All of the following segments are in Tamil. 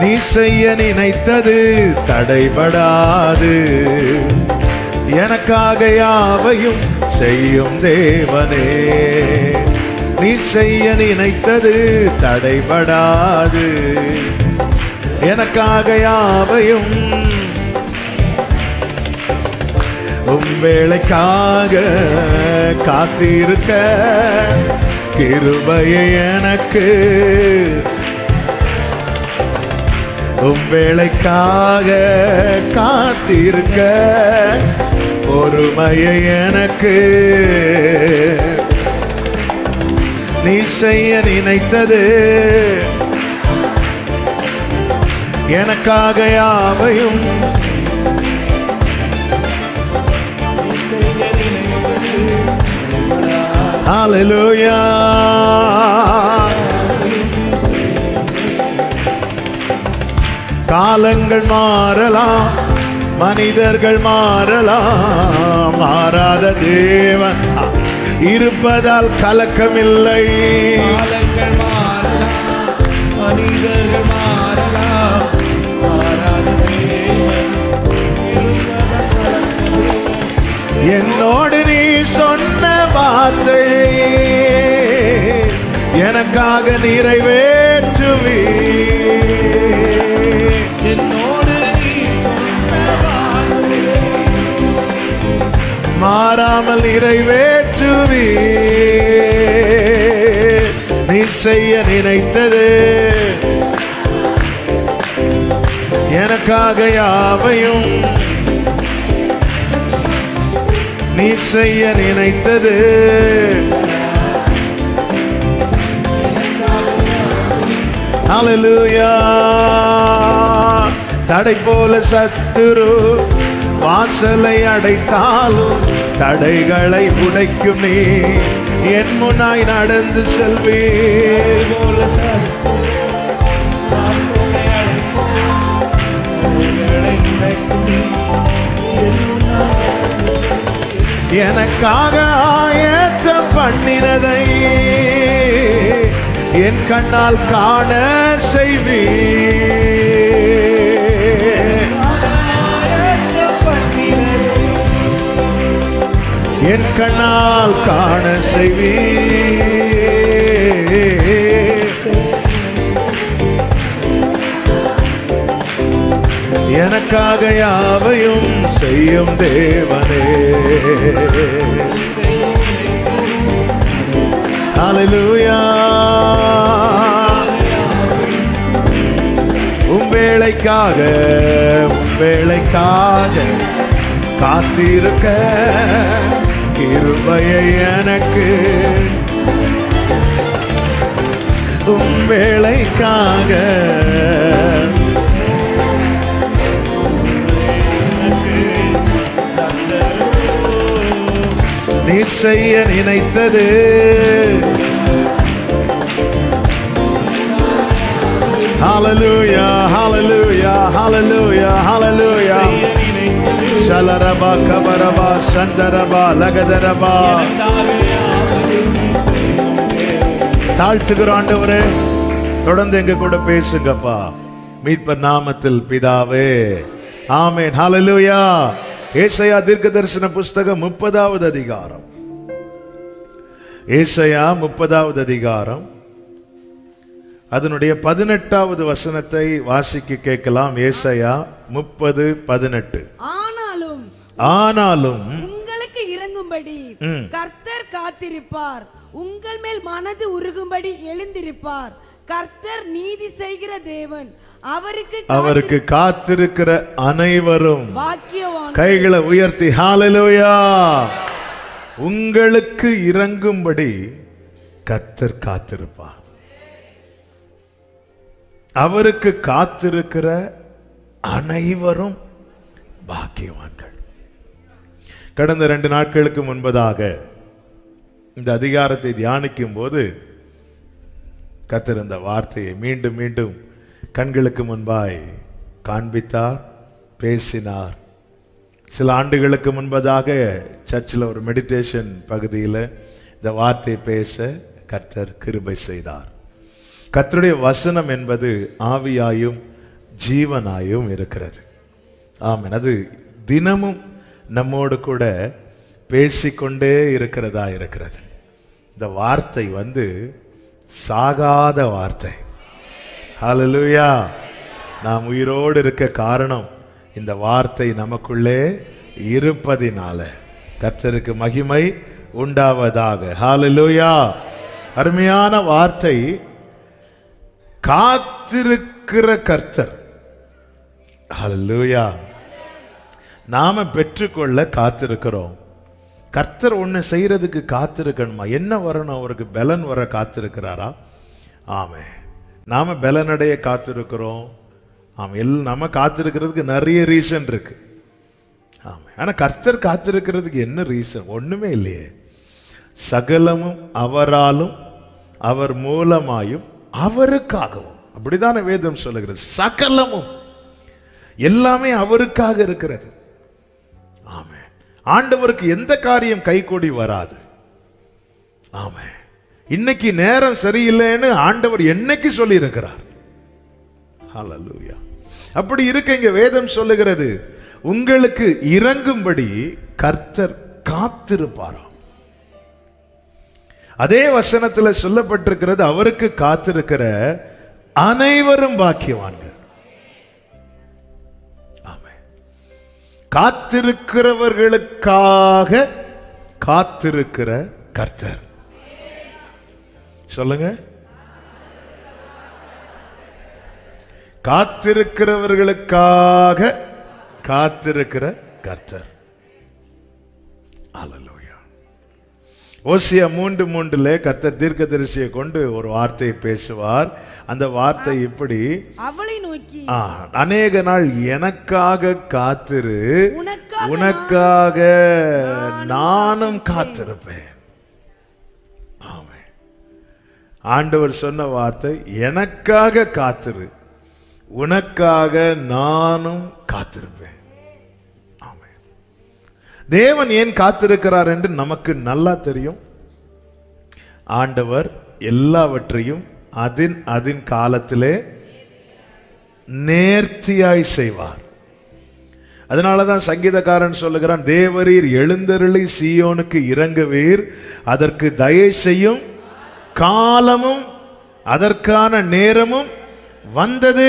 நீ செய்ய நினைத்தது தடைபடாது. எனக்காக யாவையும் செய்யும் தேவனே. நீ செய்ய நினைத்தது தடைபடாது. எனக்காக யாவையும் உம் வேளைக்காக காத்திருக்க கிருபையை எனக்கு. உம் வேளைக்காக காத்திருக்க பொறுமையை எனக்கு. நீ செய்ய நினைத்தது எனக்காக யாவையும். ஹல்லேலூயா. காலங்கள் மாறலாம், மனிதர்கள் மாறலாம், மாறாத தேவன் இருப்பதால் கலக்கமில்லை. காலங்கள் மாறலாம், மனிதர்கள் மாறலாம், மாறாத தேவன் இருப்பதால் கலக்கமில்லை. என்னோடு நீ சொன்ன வார்த்தை எனக்காக நிறைவேற்றுவி. என்னோடு நீ சொன்ன வார்த்தை மாறாமல் நிறைவேற்றுவி. நீ செய்ய நினைத்தது எனக்காக யாவையும். நீ செய்ய நினைத்தது ஹல்லேலூயா. தடை போல சத்துரு வாசலை அடைத்தாலும் தடைகளை உடைக்கும் நீ என் முன்னாய் நடந்து செல்வே. எனக்காக ஆயத்தம் பண்ணினதை என் கண்ணால் காண செய்வே. என் கண்ணால் காண செய்வே. எனக்காக யாவையும் செய்யும் தேவனே. ஹல்லேலூயா. உம் வேளைக்காக காத்திருக்க கிருபையை எனக்கு. உம் வேளைக்காக நீ செய்ய நினைத்தது ஹல்லேலூயா ஹல்லேலூயா ஹல்லேலூயா ஹல்லேலூயா. ஷலரபா கபரபா சந்தரபா லகதரபா. தாழ்த்துகிற ஆண்டவரே, தொடர்ந்து எங்க கூட பேசுங்கப்பா. மீட்பர் நாமத்தில் பிதாவே, ஆமென். ஹல்லேலூயா. ஏசாயா தீர்க்கதரிசன புஸ்தகம் 30வது அதிகாரம். ஏசாயா 30வது அதிகாரம் அதனுடைய 18வது வசனத்தை வாசிக்க கேட்கலாம். ஏசாயா 30:18. ஆனாலும் உங்களுக்கு இறங்கும்படி கர்த்தர் காத்திருப்பார், உங்கள் மேல் மனது உருகும்படி எழுந்திருப்பார். கர்த்தர் நீதி செய்கிற தேவன், அவருக்கு காத்திருக்கிற அனைவரும் பாக்கியவான். கைகளை உயர்த்தி ஹல்லேலூயா. உங்களுக்கு இறங்கும்படி கர்த்தர் காத்திருப்பார். அவருக்கு காத்திருக்கிற அனைவரும் பாக்கியவான்கள். கடந்த 2 நாட்களுக்கு முன்பதாக இந்த அதிகாரத்தை தியானிக்கும் போது கர்த்தர் இந்த வார்த்தையை மீண்டும் மீண்டும் கண்களுக்கு முன்பாய் காண்பித்தார், பேசினார். சில ஆண்டுகளுக்கு முன்பதாக சர்ச்சில் ஒரு மெடிடேஷன் பகுதியில் இந்த வார்த்தை பேச கர்த்தர் கிருபை செய்தார். கர்த்தருடைய வசனம் என்பது ஆவியாயும் ஜீவனாயும் இருக்கிறது. ஆமென். அது தினமும் நம்மோடு கூட பேசிக்கொண்டே இருக்கிறதா இருக்கிறது. இந்த வார்த்தை சாகாத வார்த்தை. ஹல்லேலூயா. நாம் உயிரோடு இருக்க காரணம் இந்த வார்த்தை நமக்குள்ளே இருப்பதினால. கர்த்தருக்கு மகிமை உண்டாவதாக. ஹல்லேலூயா. அருமையான வார்த்தை. காத்திருக்கிற கர்த்தர். ஹல்லேலூயா. நாம பெற்றுக்கொள்ள காத்திருக்கிறோம். கர்த்தர் ஒன்று செய்யறதுக்கு காத்திருக்கணுமா? என்ன வரணும்? அவருக்கு பலன் வர காத்திருக்கிறாரா? ஆமே. நாம பலனடைய காத்திருக்கிறோம். ஆமா. நம்ம காத்திருக்கிறதுக்கு நிறைய ரீசன் இருக்கு. ஆமா. ஆனா கர்த்தர் காத்திருக்கிறதுக்கு என்ன ரீசன்? ஒண்ணுமே இல்லையே. சகலமும் அவராலும் அவர் மூலமாயும் அவருக்காகவும். அப்படிதான வேதம் சொல்லுகிறது. சகலமும் எல்லாமே அவருக்காக இருக்கிறது. ஆமே. ஆண்டவருக்கு எந்த காரியம் கைகூடி வராது. ஆமே. இன்னைக்கு நேரம் சரியில்லைன்னு ஆண்டவர் என்னைக்கு சொல்லி இருக்கிறார். ஹல்லேலூயா. அப்படி இருக்க இங்க வேதம் சொல்லுகிறது, உங்களுக்கு இறங்கும்படி கர்த்தர் காத்திருப்பாராம். அதே வசனத்தில் சொல்லப்பட்டிருக்கிறது, அவருக்கு காத்திருக்கிற அனைவரும் பாக்கியவான்கள். காத்திருக்கிறவர்களுக்காக காத்திருக்கிற கர்த்தர். சொல்லுங்க. காத்திருக்கிறவர்களுக்காக காத்திருக்கிற கர்த்தர். அல்லேலூயா. ஓசியா 3:3 கர்த்தர் தீர்க்கதரிசியை கொண்டு ஒரு வார்த்தையை பேசுவார். அந்த வார்த்தை இப்படி, அவளை நோக்கி அநேக நாள் எனக்காக காத்திரு, உனக்காக நானும் காத்திருப்பேன். ஆமென். ஆண்டவர் சொன்ன வார்த்தை, எனக்காக காத்திரு, உனக்காக நானும் காத்திருப்பேன். ஆமென். தேவன் ஏன் காத்திருக்கிறார் என்று நமக்கு நல்லா தெரியும். ஆண்டவர் எல்லாவற்றையும் அதின் காலத்திலே நேர்த்தியாய் செய்வார். அதனாலதான் சங்கீதக்காரன் சொல்லுகிறான், தேவரீர் எழுந்தருளி சீயோனுக்கு இறங்குவீர், அதற்கு தயை செய்யும் காலமும் அதற்கான நேரமும் வந்தது.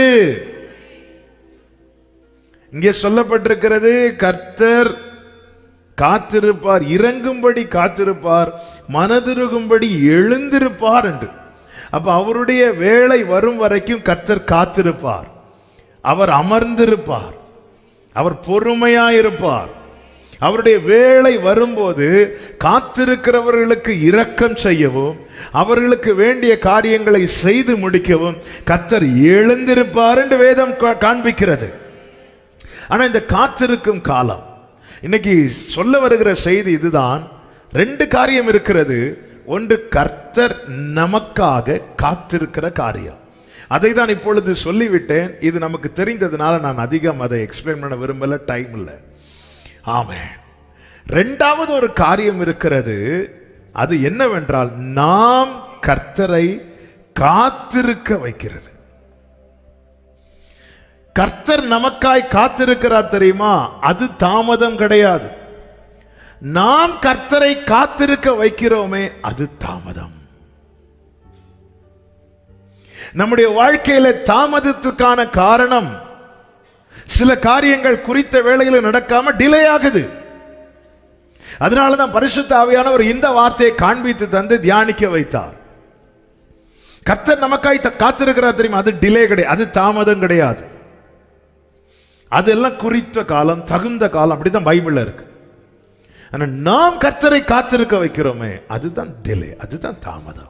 இங்கே சொல்லப்பட்டிருக்கிறது, கர்த்தர் காத்திருப்பார், இறங்கும்படி காத்திருப்பார், மனதிருகும்படி எழுந்திருப்பார் என்று. அப்ப அவருடைய வேளை வரும் வரைக்கும் கர்த்தர் காத்திருப்பார், அவர் அமர்ந்திருப்பார், அவர் பொறுமையாயிருப்பார். அவருடைய வேளை வரும்போது காத்திருக்கிறவர்களுக்கு இரக்கம் செய்யவும், அவர்களுக்கு வேண்டிய காரியங்களை செய்து முடிக்கவும் கர்த்தர் எழுந்திருப்பார் என்று வேதம் காண்பிக்கிறது. ஆனா இந்த காத்திருக்கும் காலம், இன்னைக்கு சொல்ல வருகிற செய்தி இதுதான். 2 காரியம் இருக்கிறது. ஒன்று, கர்த்தர் நமக்காக காத்திருக்கிற காரியம். அதை தான் இப்பொழுது சொல்லிவிட்டேன். இது நமக்கு தெரிந்ததுனால நான் அதிகம் அதை எக்ஸ்பிளைன் பண்ண விரும்பல, டைம் இல்லை. ஆமென். 2வது ஒரு காரியம் இருக்கிறது. அது என்னவென்றால், நாம் கர்த்தரை காத்திருக்க வைக்கிறது. கர்த்தர் நமக்காய் காத்திருக்கிறார் தெரியுமா? அது தாமதம் கிடையாது. நாம் கர்த்தரை காத்திருக்க வைக்கிறோமே, அது தாமதம். நம்முடைய வாழ்க்கையில தாமதத்துக்கான காரணம், சில காரியங்கள் குறித்த வேளையில் நடக்காம டிலே ஆகுது. அதனாலதான் பரிசுத்த ஆவியானவர் இந்த வார்த்தையை காண்பித்து தந்து தியானிக்க வைத்தார். கர்த்தர் நமக்காய் காத்திருக்கிறார் தெரியுமா? அது டிலே கிடையாது, அது தாமதம் கிடையாது. அதெல்லாம் குறித்த காலம், தகுந்த காலம். அப்படிதான் பைபிள்ல இருக்கு. ஆனா நாம் கர்த்தரை காத்திருக்க வைக்கிறோமே, அதுதான் டிலே, அதுதான் தாமதம்.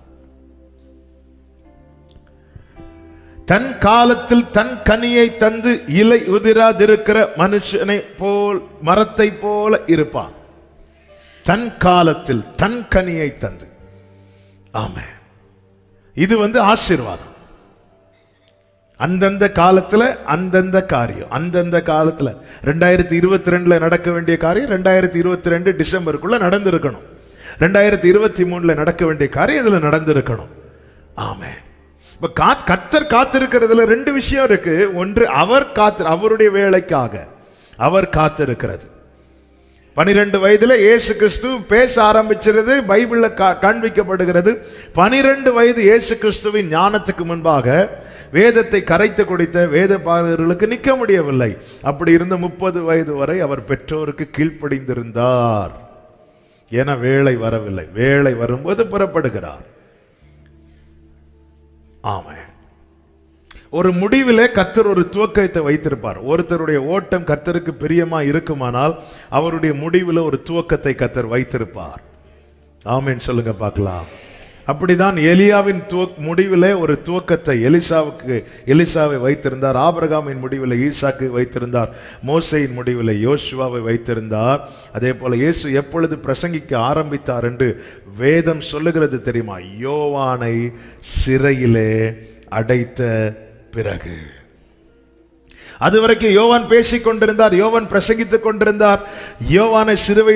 தன் காலத்தில் தன் கனியை தந்து இலை உதிராதிருக்கிற மனுஷனை போல், மரத்தை போல இருப்பான். தன் காலத்தில் தன் கனியை தந்து. ஆமென். இது ஆசீர்வாதம். அந்தந்த காலத்துல அந்தந்த காரியம், அந்தந்த காலத்துல 2022 நடக்க வேண்டிய காரியம் 2022 டிசம்பருக்குள்ள நடந்திருக்கணும். 2023 நடக்க வேண்டிய காரியம் இதுல நடந்திருக்கணும். ஆமென். கர்த்தர் காத்திருக்கிறதுல ரெண்டு விஷயம் இருக்கு. ஒன்று அவருடைய வேலைக்காக அவர் காத்திருக்கிறது. 12 வயதுல இயேசு கிறிஸ்து பேச ஆரம்பிச்சிருது, பைபிள்ல காண்பிக்கப்படுகிறது. 12 வயது இயேசு கிறிஸ்துவின் ஞானத்துக்கு முன்பாக வேதத்தை கரைத்து குடித்த வேத பாரகர்களுக்கு நிற்க முடியவில்லை. அப்படி இருந்த 30 வயது வரை அவர் பெற்றோருக்கு கீழ்ப்படிந்திருந்தார். என வேளை வரவில்லை. வேளை வரும்போது புறப்படுகிறார். ஆமா, ஒரு முடிவிலே கர்த்தர் ஒரு துவக்கத்தை வைத்திருப்பார். ஒருத்தருடைய ஓட்டம் கர்த்தருக்கு பிரியமா இருக்குமானால் அவருடைய முடிவில் ஒரு துவக்கத்தை கர்த்தர் வைத்திருப்பார். ஆமென் சொல்லுங்க பார்க்கலாம். அப்படிதான் எலியாவின் முடிவிலே ஒரு துவக்கத்தை எலிசாவை வைத்திருந்தார். ஆபிரகாமின் முடிவில் ஈசாக்கு வைத்திருந்தார். மோசையின் முடிவில் யோசுவாவை வைத்திருந்தார். அதே போல இயேசு எப்பொழுது பிரசங்கிக்க ஆரம்பித்தார் என்று வேதம் சொல்லுகிறது தெரியுமா? யோவானை சிறையிலே அடைத்த பிறகு. அதுவரைக்கும் யோவான் பேசிக் கொண்டிருந்தார், யோவான் பிரசங்கித்துக் கொண்டிருந்தார். யோவானை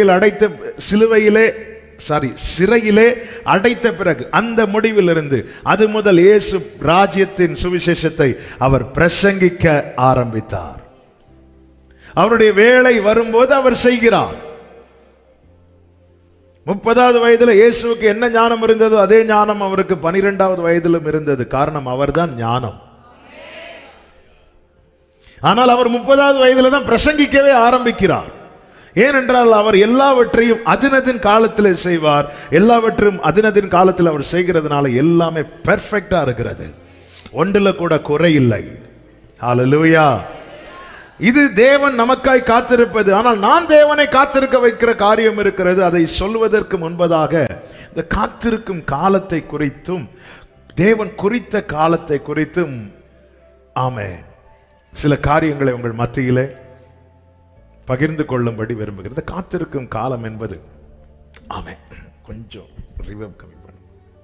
சிறையிலே அடைத்த பிறகு அந்த முடிவிலிருந்து அது முதல் இயேசு ராஜ்யத்தின் சுவிசேஷத்தை அவர் பிரசங்கிக்க ஆரம்பித்தார். அவருடைய வேளை வரும்போது அவர் செய்கிறார். 30வது வயதுல இயேசுவுக்கு என்ன ஞானம் இருந்ததோ அதே ஞானம் அவருக்கு 12வது வயதிலும் இருந்தது. காரணம் அவர்தான் ஞானம். ஆனால் அவர் 30வது வயதுல தான் பிரசங்கிக்கவே ஆரம்பிக்கிறார். ஏனென்றால் அவர் எல்லாவற்றையும் அதினதின் காலத்தில் செய்வார். எல்லாவற்றையும் அதினதின் காலத்தில் அவர் செய்கிறதுனால எல்லாமே பெர்ஃபெக்ட்டா இருக்கிறது. ஒன்றுல கூட குறை இல்லை. ஹல்லேலூயா. இது தேவன் நமக்காய் காத்திருப்பது. ஆனால் நான் தேவனை காத்திருக்க வைக்கிற காரியம் இருக்கிறது. அதை சொல்வதற்கு முன்பதாக இந்த காத்திருக்கும் காலத்தை குறித்தும் தேவன் குறித்த காலத்தை குறித்தும் ஆமென் சில காரியங்களை உங்கள் மத்தியிலே பகிர்ந்து கொள்ளும்படி விரும்புகிறது. காத்திருக்கும் காலம் என்பது ஆமென் கொஞ்சம் ரிவர்ப் கம்மி பண்ணு.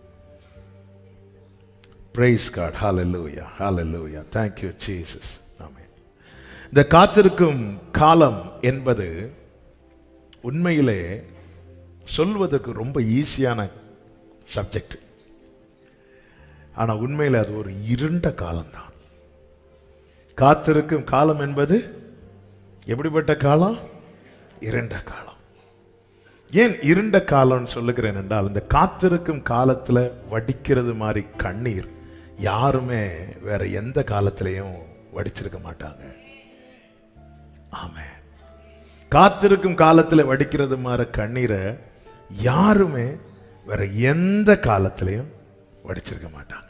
Praise God. Hallelujah. Hallelujah. Thank you Jesus. ஆமென். இந்த காத்திருக்கும் காலம் என்பது உண்மையிலே சொல்வதற்கு ரொம்ப ஈஸியான சப்ஜெக்ட். ஆனா உண்மையிலே அது ஒரு இருண்ட காலம்தான். காத்திருக்கும் காலம் என்பது எப்படிப்பட்ட காலம்? இருண்ட காலம். ஏன் இருண்ட காலம் சொல்லுகிறேன் என்றால், இந்த காத்திருக்கும் காலத்துல வடிக்கிறது மாதிரி கண்ணீர் யாருமே வேற எந்த காலத்திலையும் வடிச்சிருக்க மாட்டாங்க. ஆமென். காத்திருக்கும் காலத்துல வடிக்கிறது மாதிரி கண்ணீரை யாருமே வேற எந்த காலத்திலையும் வடிச்சிருக்க மாட்டாங்க.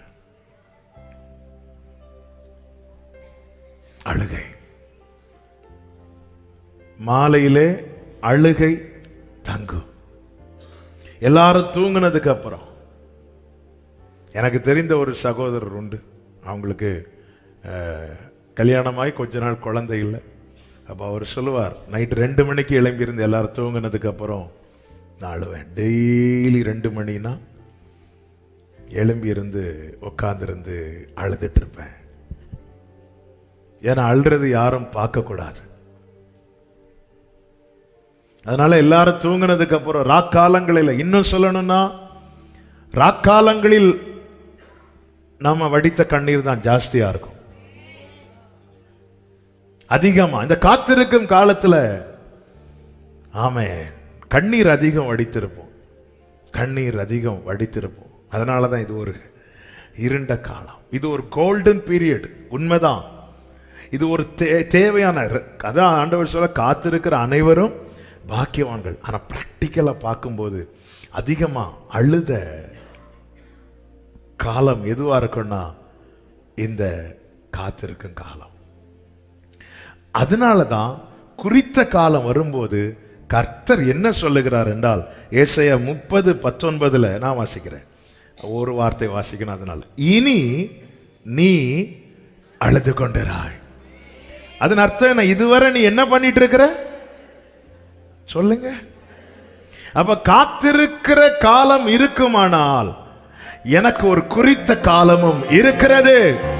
அழுகை, மாலையிலே அழுகை தங்கும். எல்லாரும் தூங்கினதுக்கு அப்புறம் எனக்கு தெரிந்த ஒரு சகோதரர் உண்டு. அவங்களுக்கு கல்யாணமாய் கொஞ்ச நாள் குழந்தை இல்லை. அப்போ அவர் சொல்லுவார், நைட்டு 2 மணிக்கு எழும்பி இருந்து எல்லாரும் தூங்கினதுக்கு அப்புறம் நான் அழுவேன். டெய்லி 2 மணினா எழும்பி இருந்து உட்கார்ந்துருந்து அழுதுட்டு இருப்பேன். ஏன்னா அழுறது யாரும் பார்க்கக்கூடாது. அதனால எல்லாரும் தூங்கினதுக்கு அப்புறம் ராக்காலங்களில், இன்னும் சொல்லணும்னா ராக்காலங்களில் நாம வடித்த கண்ணீர் தான் ஜாஸ்தியா இருக்கும், அதிகமா. இந்த காத்திருக்கும் காலத்துல ஆமென் கண்ணீர் அதிகம் வடித்திருப்போம், கண்ணீர் அதிகம் வடித்திருப்போம். அதனாலதான் இது ஒரு இருண்ட காலம். இது ஒரு கோல்டன் பீரியட். உண்மைதான். இது ஒரு தேவையான, அதான் ஆண்டவர் சொல்ல காத்திருக்கிற அனைவரும் பாக்கியவான்கள். ஆனா பிராக்டிக்கலா பார்க்கும்போது அதிகமா அழுத காலம் எதுவா இருக்குன்னா இந்த காத்திருக்கும் காலம். அதனாலதான் குறித்த காலம் வரும்போது கர்த்தர் என்ன சொல்லுகிறார் என்றால், ஏசாயா 30:19 நான் வாசிக்கிறேன், ஒரு வார்த்தை வாசிக்கணும். அதனால இனி நீ அழுது கொண்டிராய். அதன் அர்த்தம் என்ன? இதுவரை நீ என்ன பண்ணிட்டு இருக்கிற சொல்லுங்க. அப்ப காத்திருக்கிற காலம் இருக்குமானால் எனக்கு ஒரு குறித்த காலமும் இருக்கிறது.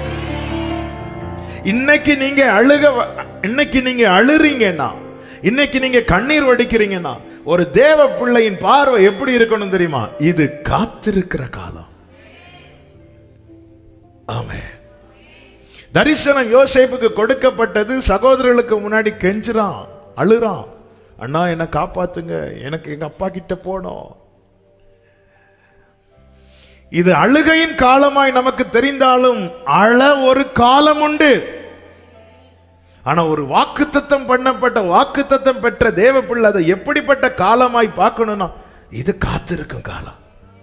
இன்னைக்கு நீங்க அழுறீங்கன்னா, இன்னைக்கு நீங்க கண்ணீர் வடிக்கிறீங்கன்னா, ஒரு தேவ பிள்ளையின் பார்வை எப்படி இருக்கணும் தெரியுமா? இது காத்திருக்கிற காலம். ஆமென். தரிசனம் யோசேப்புக்கு கொடுக்கப்பட்டது. சகோதரர்களுக்கு முன்னாடி கெஞ்சுறான், அழுறான், அண்ணா என்ன காப்பாத்துங்க, எனக்கு எங்க அப்பா கிட்ட போனோம். இது அழுகையின் காலமாய் நமக்கு தெரிந்தாலும் அழ ஒரு காலம் உண்டு. ஆனா ஒரு வாக்குத்தத்தம் பண்ணப்பட்ட, வாக்குத்தத்தம் பெற்ற தேவ பிள்ளை அதை எப்படிப்பட்ட காலமாய் பார்க்கணும்னா இது காத்திருக்கும் காலம்.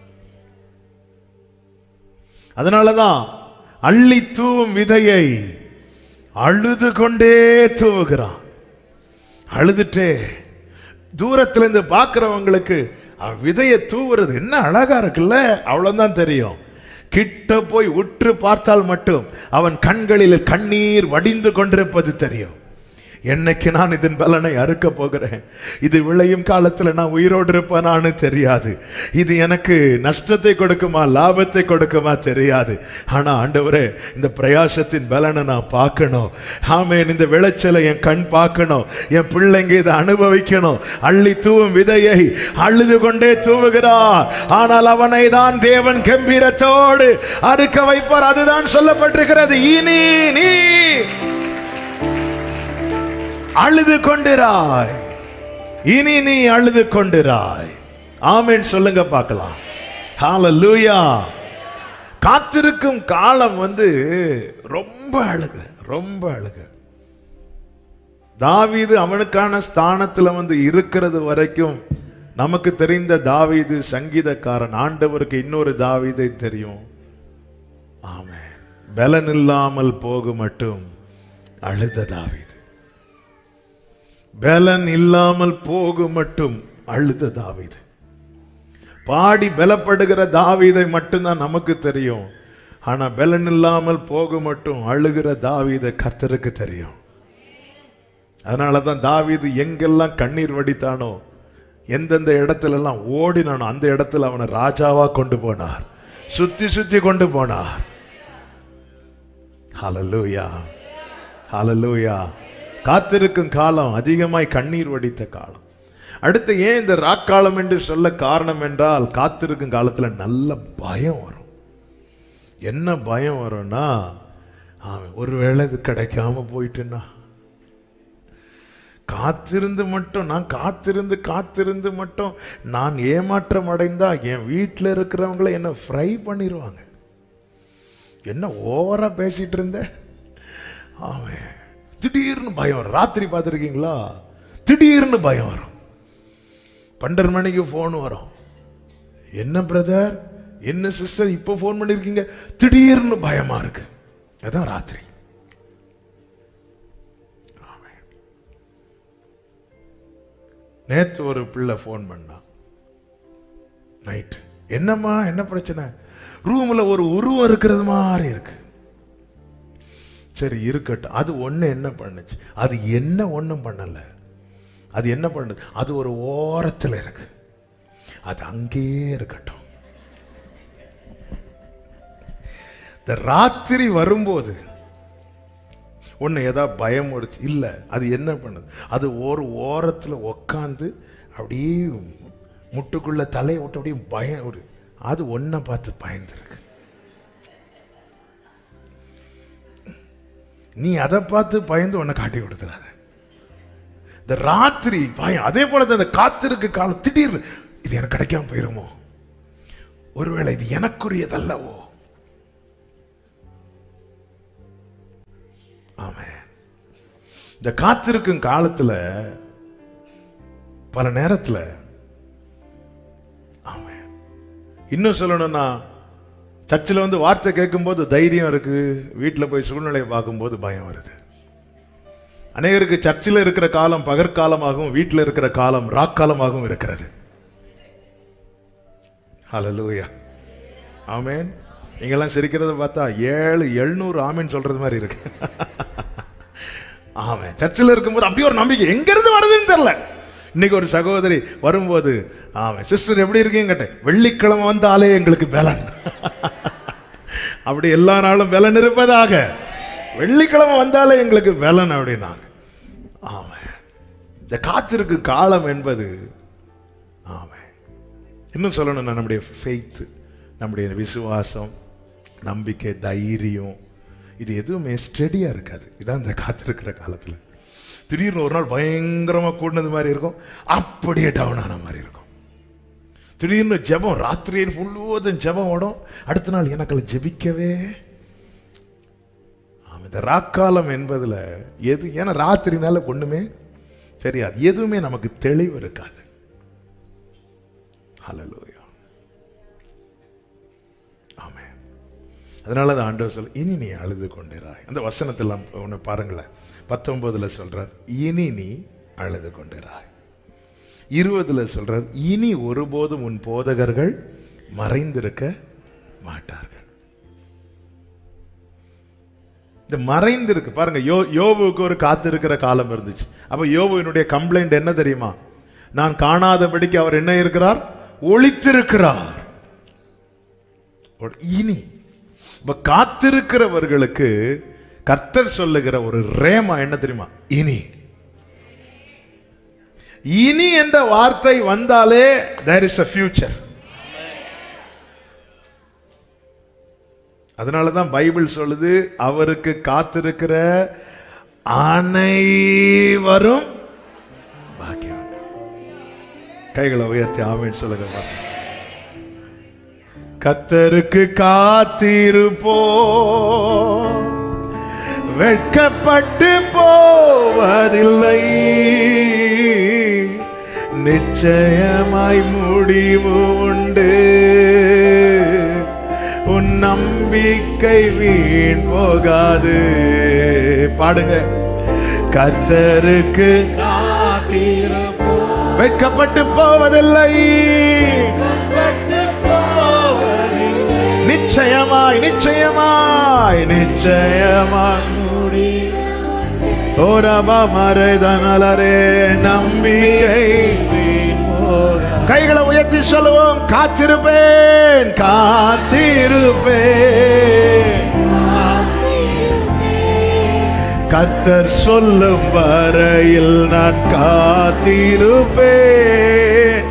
அதனாலதான் அள்ளி தூவும் விதையை அழுது கொண்டே தூவுகிறான். அழுதுட்டே தூரத்துல இருந்து பார்க்கிறவங்களுக்கு விதையை தூவுறது என்ன அழகா இருக்குல்ல, அவ்வளவுதான் தெரியும். கிட்ட போய் உற்று பார்த்தால் மட்டும் அவன் கண்களில் கண்ணீர் வடிந்து கொண்டிருப்பது தெரியும். என்னைக்கு நான் இதன் பலனை அறுக்க போகிறேன், இது விளையும் காலத்துல நான் உயிரோடு இருப்பேனான்னு தெரியாது. இது எனக்கு நஷ்டத்தை கொடுக்குமா லாபத்தை கொடுக்குமா தெரியாது. ஆனா ஆண்டவரே, இந்த பிரயாசத்தின் பலனை நான் பார்க்கணும். ஆமென். இந்த விளைச்சலை என் கண் பார்க்கணும், என் பிள்ளைங்க இதை அனுபவிக்கணும். அள்ளி தூவும் விதையை அழுது கொண்டே தூவுகிறார். ஆனால் அவனை தான் தேவன் கம்பீரத்தோடு அறுக்க வைப்பார். அதுதான் சொல்லப்பட்டிருக்கிறது. இனி நீ அழுது கொண்டிராய், இனி நீ அழுது கொண்டிராய். ஆமென் சொல்லுங்க பார்க்கலாம். ஹalleluya. காத்திருக்கும் காலம் ரொம்ப அழுக, ரொம்ப அழுக. தாவீது அவனுக்கான ஸ்தானத்துல இருக்கிறது வரைக்கும் நமக்கு தெரிந்த தாவீது சங்கீதக்காரன். ஆண்டவருக்கு இன்னொரு தாவீதை தெரியும். ஆமென். பலன் இல்லாமல் போக மட்டும் அழுத தாவீது, பலன் இல்லாமல் போக மட்டும் அழுத தாவீது. பாடி பலப்படுகிற தாவீதை மட்டும்தான் நமக்கு தெரியும். ஆனா பலன் இல்லாமல் போக மட்டும் அழுகிற தாவீதை கர்த்தருக்கு தெரியும். அதனாலதான் தாவீது எங்கெல்லாம் கண்ணீர் வடித்தானோ, எந்தெந்த இடத்துல எல்லாம் ஓடினானோ அந்த இடத்துல அவனை ராஜாவா கொண்டு போனார், சுத்தி சுத்தி கொண்டு போனார். ஹல்லேலூயா, ஹல்லேலூயா. காத்திருக்கும் காலம் அதிகமாய் கண்ணீர் வடித்த காலம். அடுத்து ஏன் இந்த ராக்காலம் என்று சொல்ல காரணம் என்றால், காத்திருக்கும் காலத்துல நல்ல பயம் வரும். என்ன பயம் வரும்னா, ஒருவேளை இது கிடைக்காம போயிட்டுன்னா, காத்திருந்து மட்டும் நான் காத்திருந்து மட்டும் நான் ஏமாற்றம் அடைந்தா என் வீட்டில் இருக்கிறவங்களை என்ன ஃப்ரை பண்ணிடுவாங்க. என்ன ஓவரா பேசிட்டு இருந்த. ஆமென். திடீர்னு பயம் வரும். ராத்திரி பார்த்துருக்கீங்களா? திடீர்னு பயம் வரும். 12 மணிக்கு போன் வரும். என்ன பிரதர், என்ன சிஸ்டர், இப்போ போன் பண்ணிருக்கீங்க? திடீர்னு பயமா இருக்கு. அதான் ராத்திரி. நேத்து ஒரு பிள்ளை போன் பண்ணா நைட். என்னம்மா, என்ன பிரச்சனை? ரூம்ல ஒரு உருவம் இருக்கிறது மாதிரி இருக்கு. சரி இருக்கட்டும். அது ஒண்ணு என்ன பண்ணுச்சு? அது என்ன ஒண்ணும் பண்ணல. அது என்ன பண்ணுது? அது ஒரு ஓரத்தில் இருக்கு. அது அங்கேயே இருக்கட்டும். இந்த ராத்திரி வரும்போது ஒண்ணு ஏதாவது பயம் ஓடுச்சு இல்ல, அது என்ன பண்ணுது? அது ஒரு ஓரத்தில் உக்காந்து அப்படியே முட்டுக்குள்ள தலையை விட்டு அப்படியே பயம் ஒரு, அது ஒன்ன பார்த்து பயந்துருக்கு. நீ அதை பார்த்து பயந்து உன்னை காட்டி கொடுத்துறாத. இந்த ராத்திரி பயம். அதே போல இந்த காத்திருக்கு காலம். திடீர்னு இது எனக்கு கிடைக்காம போயிருமோ, ஒருவேளை இது எனக்குரியதல்லவோ. ஆமென். இந்த காத்திருக்கும் காலத்துல பல நேரத்துல ஆமென். இன்னும் சொல்லணும்னா, சர்ச்சில் வார்த்தை கேட்கும்போது தைரியம் இருக்கு, வீட்டில் போய் சூழ்நிலையை பார்க்கும்போது பயம் வருது. அநேகருக்கு சர்ச்சில் இருக்கிற காலம் பகற்காலமாகவும் வீட்டில் இருக்கிற காலம் ராக்காலமாகவும் இருக்கிறது. ஹல்லேலூயா, ஆமென். நீங்கெல்லாம் சிரிக்கிறத பார்த்தா 700 ஆமென் சொல்றது மாதிரி இருக்கு. ஆமென். சர்ச்சில் இருக்கும்போது அப்படியே ஒரு நம்பிக்கை எங்கிருந்து வருதுன்னு தெரியல. இன்னைக்கு ஒரு சகோதரி வரும்போது, ஆமென் சிஸ்டர் எப்படி இருக்கீங்க கேட்டேன். வெள்ளிக்கிழமை வந்தாலே எங்களுக்கு பலன். அப்படி எல்லா நாளும் பலன் இருப்பதாக. வெள்ளிக்கிழமை வந்தாலே எங்களுக்கு பலன் அப்படின்னாங்க. ஆமென். இந்த காத்திருக்கு காலம் என்பது ஆமென். இன்னும் சொல்லணும்னா நம்முடைய ஃபெய்த், நம்முடைய விசுவாசம் நம்பிக்கை, தைரியம், இது எதுவுமே ஸ்டெடியா இருக்காது. இதான் இந்த காத்திருக்கிற காலத்துல திடீர்னு ஒரு நாள் பயங்கரமா கூடினது மாதிரி இருக்கும், அப்படியே டவுன் ஆன மாதிரி இருக்கும். திடீர்னு ஜெபம், ராத்திரியில் முழுவதும் ஜெபம் ஓடும், அடுத்த நாள் எனக்குள்ள ஜெபிக்கவே. இந்த ராக்காலம் என்பதுல எது, ஏன்னா ராத்திரினால ஒண்ணுமே தெரியாது, எதுவுமே நமக்கு தெளிவு இருக்காது. ஹல்லேலூயா, ஆமென். அதனால தான் ஆண்டவர் சொல்ல, இனி நீ அழுது கொண்டிராய். அந்த வசனத்தெல்லாம் ஒன்று பாருங்களேன், 19 சொல்றார், இனி நீ அழுது கொண்டிராய். 20 சொல்றார், இனி ஒருபோதும் உன் போதகர்கள் மறைந்திருக்க மாட்டார்கள். இந்த மறைந்திருக்கு பாருங்க, யோபுக்கு ஒரு காத்திருக்கிற காலம் இருந்துச்சு. அப்ப யோபுவினுடைய கம்ப்ளைண்ட் என்ன தெரியுமா? நான் காணாதபடிக்கு அவர் என்ன இருக்கிறார்? ஒளித்திருக்கிறார். இனி இப்ப காத்திருக்கிறவர்களுக்கு கர்த்தர் சொல்லுகிற ஒரு ரேமா என்ன தெரியுமா? இனி. இனி என்ற வார்த்தை வந்தாலே there is a future. அதனாலதான் பைபிள் சொல்லுது, அவருக்கு காத்திருக்கிற அனைவரும் பாக்கியம். கைகளை உயர்த்தி ஆமென் சொல்லுங்க. கர்த்தருக்கு காத்திருப்போம், வெட்கப்பட்டு போவதில்லை, நிச்சயமாய் முடிவு உண்டு, உன் நம்பிக்கை வீண் போகாது. பாடுங்க. கர்த்தருக்கு காத்திருப்போம், வெட்கப்பட்டு போவதில்லை, நிச்சயமாய் நிச்சயமாய் நிச்சயமாய் ஓரபா மறைதனலரே நம்பிக்கை. கைகளை உயர்த்தி சொல்லுவோம், காத்திருப்பேன் காத்திருப்பேன், கர்த்தர் சொல்லும் வரையில் நான் காத்திருப்பேன்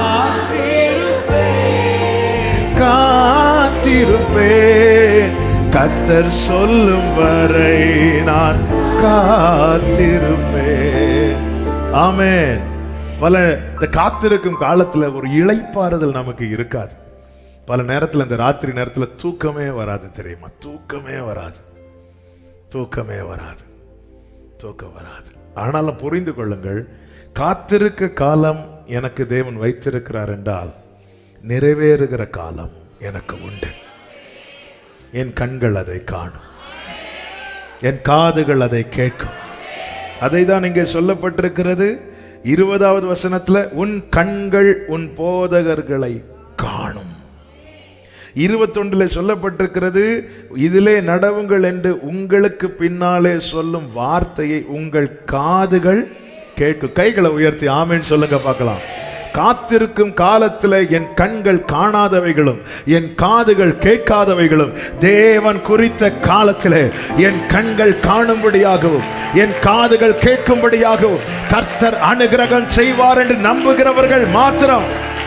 காத்திருப்பேன், கர்த்தர் சொல்லும் வரை நான் காத்திருப்பேன். ஆமென். பல இந்த காத்திருக்கும் காலத்துல ஒரு இளைப்பாறுதல் நமக்கு இருக்காது. பல நேரத்துல இந்த ராத்திரி நேரத்துல தூக்கமே வராது தெரியுமா? தூக்கமே வராது, தூக்கமே வராது, தூக்கம் வராது. ஆனாலும் புரிந்து கொள்ளுங்கள், காத்திருக்க காலம் எனக்கு தேவன் வைத்திருக்கிறார் என்றால் நிறைவேறுகிற காலம் எனக்கு உண்டு. என் கண்கள் அதை காணும், என் காதுகள் அதை கேட்கும். அதை தான் இங்கே சொல்லப்பட்டிருக்கிறது 20வது வசனத்துல, உன் கண்கள் உன் போதகர்களை காணும். 21 சொல்லப்பட்டிருக்கிறது, இதிலே நடவுங்கள் என்று உங்களுக்கு பின்னாலே சொல்லும் வார்த்தையை உங்கள் காதுகள் கேட்கும். கைகளை உயர்த்தி ஆமென் சொல்லுங்க பார்க்கலாம். காத்திருக்கும் காலத்தில் என் கண்கள் காணாதவைகளும் என் காதுகள் கேட்காதவைகளும் தேவன் குறித்த காலத்தில் என் கண்கள் காணும்படியாகவும் என் காதுகள் கேட்கும்படியாகவும் கர்த்தர் அனுகிரகம் செய்வார் என்று நம்புகிறவர்கள் மாத்திரம்.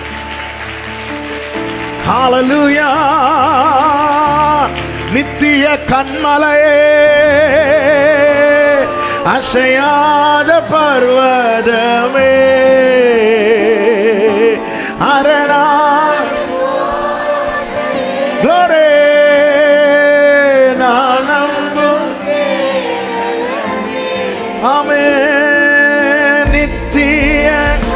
ஹல்லேலூயா. நித்திய கன்மலையே, அசையாத பர்வதமே, அரணா glory, நான் நம்பும் ஆமென். நித்திய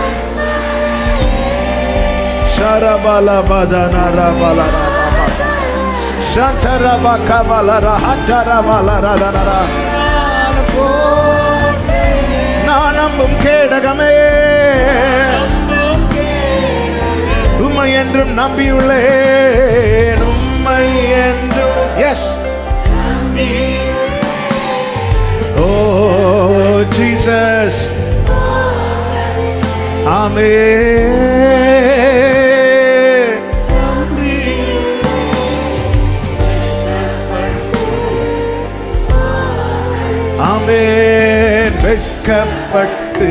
சரபலபதனரபலரப சந்தரபகபலரஹட்டரபலரதனரா, நான் நம்பும் கேடகமே, உம்மை என்றும் நம்பியுள்ளேன், உம்மை என்றும். Yes, oh Jesus, amen. Amen. வெட்கப்பட்டு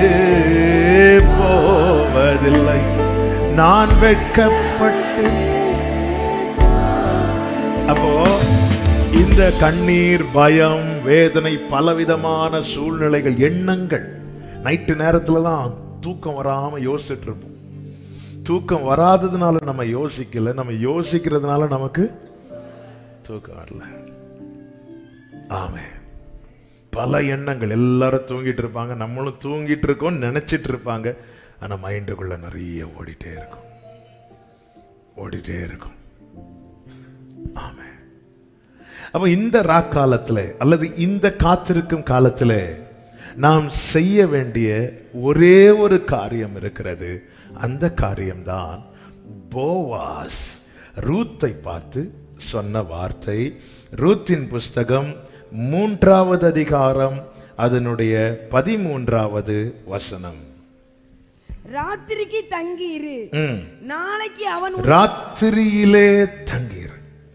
போவதில்லை, நான் வெட்கப்பட்டு. அப்போ இந்த கண்ணீர், பயம், வேதனை, பலவிதமான சூழ்நிலைகள், எண்ணங்கள், நைட்டு நேரத்துலலாம் தூக்கம் வராம யோசிச்சுட்டு இருப்போம். தூக்கம் வராததுனால நம்ம யோசிக்கல, நம்ம யோசிக்கிறதுனால நமக்கு தூக்கம் வரல. ஆமே, பல எண்ணங்கள். எல்லாரும் தூங்கிட்டு இருப்பாங்க, நம்மளும் தூங்கிட்டு இருக்கோம் நினைச்சிட்டு இருப்பாங்க. ஆனா மைண்டுக்குள்ள நிறைய ஓடிட்டே இருக்கும். ஆமே. அப்ப இந்த ராக்காலத்துல அல்லது இந்த காத்திருக்கும் காலத்துல நாம் செய்ய வேண்டிய ஒரே ஒரு காரியம் இருக்கிறது. அந்த காரியம்தான் போவாஸ் ரூத்தை பார்த்து சொன்ன வார்த்தை. ரூத்தின் புஸ்தகம் 3வது அதிகாரம் அதனுடைய 13வது வசனம். ராத்திரிக்கு தங்கியிரு, நாளைக்கு அவன் ராத்திரியிலே தங்கியிரு.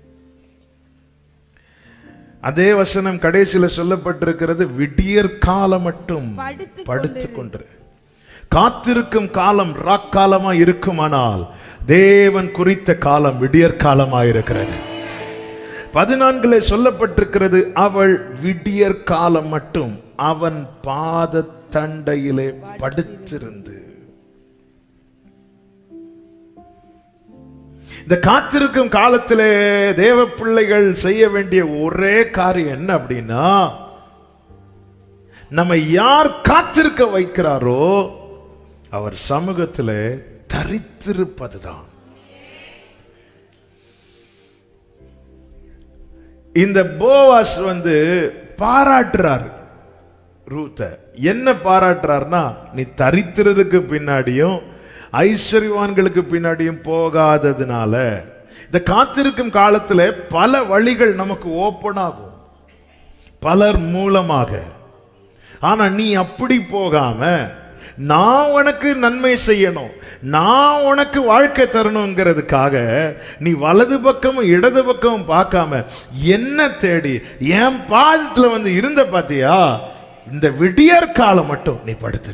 அதே வசனம் கடைசியில சொல்லப்பட்டிருக்கிறது, விடியற் காலம் மட்டும் படுத்துக் கொண்டு. காத்திருக்கும் காலம் ராக்காலமா இருக்குமானால் தேவன் குறித்த காலம் விடியற் காலமா இருக்கிறது. 14 சொல்லப்பட்டிருக்கிறது, அவள் விடியற் காலம் மட்டும் அவன் பாத தண்டையிலே படுத்திருந்து. இந்த காத்திருக்கும் காலத்திலே தேவ பிள்ளைகள் செய்ய வேண்டிய ஒரே காரியம் என்ன அப்படின்னா, நம்ம யார் காத்திருக்க வைக்கிறாரோ அவர் சமூகத்தில் தரித்திருப்பதுதான். இந்த போவாஸ் பாராட்டுறாரு ரூத்தை. என்ன பாராட்டுறாருன்னா, நீ தரித்திரருக்கு பின்னாடியும் ஐஸ்வர்யவான்களுக்கு பின்னாடியும் போகாததுனால இந்த காத்திருக்கும் காலத்துல பல வழிகள் நமக்கு ஓப்பன் ஆகும் பலர் மூலமாக. ஆனா நீ அப்படி போகாம, நான் உனக்கு நன்மை செய்யணும், நான் உனக்கு வாழ்க்கை தரணுங்கிறதுக்காக நீ வலது பக்கமும் இடது பக்கமும் பார்க்காம என்ன தேடி என் பாதத்துல இருந்த பாத்தியா, இந்த விடியற் காலம் மட்டும் நீ படுத்துற.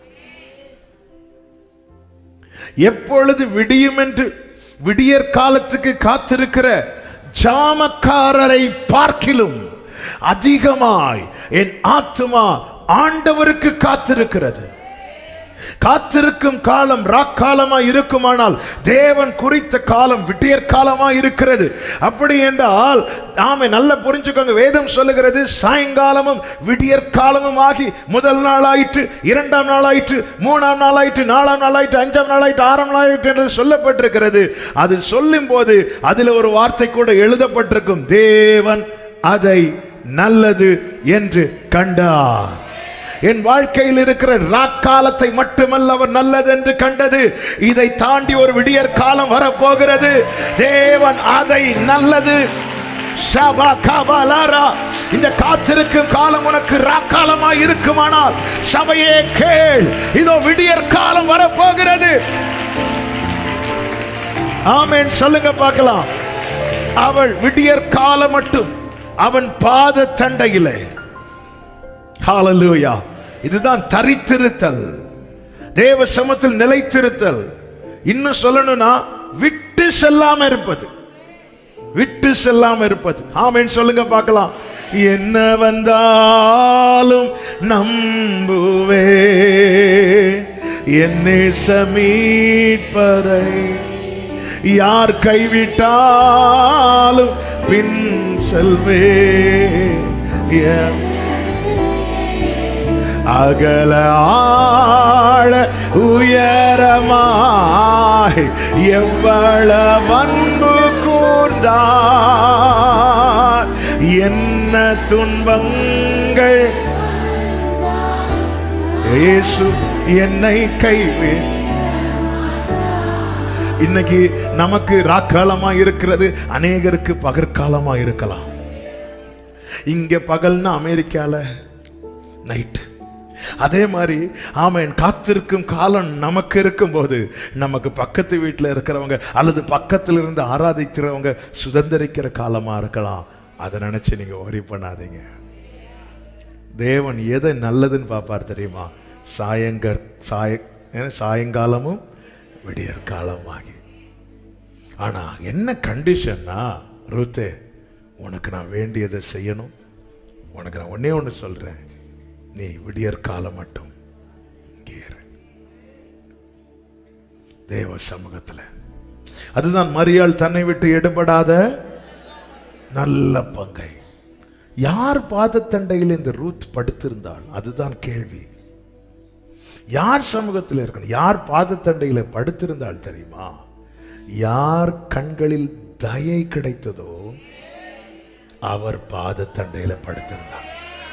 எப்பொழுது விடியும் என்று விடியற் காலத்துக்கு காத்திருக்கிற ஜாமக்காரரை பார்க்கிலும் அதிகமாய் என் ஆத்துமா ஆண்டவருக்கு காத்திருக்கிறது. காத்திருக்கும் காலம் ராக்காலமா இருக்குமானால் தேவன் குறித்த காலம் விடியற் காலமா இருக்கிறது. அப்படி என்றால் நாம நல்லா புரிஞ்சுக்கோங்க, வேதம் சொல்லுகிறது, சாயங்காலமும் விடியற் காலமும் ஆகி முதல் நாள் ஆயிற்று, 2ஆம் நாள் ஆயிற்று, 3ஆம் நாள் ஆயிற்று, 4ஆம் நாள் ஆயிற்று, 5ஆம் நாள் ஆயிற்று, 6ஆம் நாள் ஆயிற்று என்று சொல்லப்பட்டிருக்கிறது. அது சொல்லும் போது அதில் ஒரு வார்த்தை கூட எழுதப்பட்டிருக்கும், தேவன் அதை நல்லது என்று கண்டார். என் வாழ்க்கையில் இருக்கிற ராக்காலத்தை மட்டுமல்ல அவர் நல்லது என்று கண்டது, இதை தாண்டி ஒரு விடியற் காலம் வரப்போகிறது. தேவன் அதை நல்லது. இந்த காத்திருக்கும் காலம் உனக்கு ராக்காலமாய் இருக்குமானால் சபையே கேள், இதோ விடியற் காலம் வரப்போகிறது. ஆமென் சொல்லுங்க பார்க்கலாம். அவள் விடியற் காலம் மட்டும் அவன் பாத தண்டையிலே. ஹalleluya. இதுதான் தரித்திருத்தல், தேவ சமூகத்தில் நிலைத்திருத்தல். இன்னும் சொல்லணும்னா விட்டு செல்லாம இருப்பது, விட்டு செல்லாம இருப்பது. ஆமென் சொல்லுங்க பார்க்கலாம். என்ன வந்தாலும் நம்புவே என்னை மீட்பரை, யார் கைவிட்டாலும் பின் செல்வே. அகல ஆழ உயரமாய் எவ்வளவு அன்பு கூர்ந்தார், என்ன துன்பங்கள் இயேசு என்னை கைவிட. இன்னைக்கு நமக்கு ராக்காலமா இருக்கிறது, அநேகருக்கு பகற்காலமா இருக்கலாம். இங்க பகல்னா அமெரிக்கால நைட். அதே மாதிரி ஆமென், காத்திருக்கும் காலம் நமக்கு இருக்கும்போது நமக்கு பக்கத்து வீட்டில் இருக்கிறவங்க அல்லது பக்கத்தில் இருந்து ஆராதிக்கிறவங்க சுதந்திரிக்கிற காலமா இருக்கலாம். அதை நினைச்சு நீங்க worry பண்ணாதீங்க. தேவன் எதை நல்லதுன்னு பார்ப்பார் தெரியுமா? சாயங்காலமும் விடியற் காலமாகி. ஆனா என்ன கண்டிஷன்னா, ரூத்தே உனக்கு நான் வேண்டியதை செய்யணும். உனக்கு நான் ஒன்னே ஒன்று சொல்றேன், நீ விடியற் காலம் மட்டும் இங்கே இரு தேவ சமூகத்துல. அதுதான் மரியாள் தன்னை விட்டு எடுபடாத நல்ல பங்கை. யார் பாதத்தண்டையில் இந்த ரூத் படுத்திருந்தாள்? அதுதான் கேள்வி. யார் சமூகத்தில் இருக்கணும்? யார் பாதத்தண்டையில படுத்திருந்தாள் தெரியுமா? யார் கண்களில் தயை கிடைத்ததோ அவர் பாதத்தண்டையில படுத்திருந்தார்.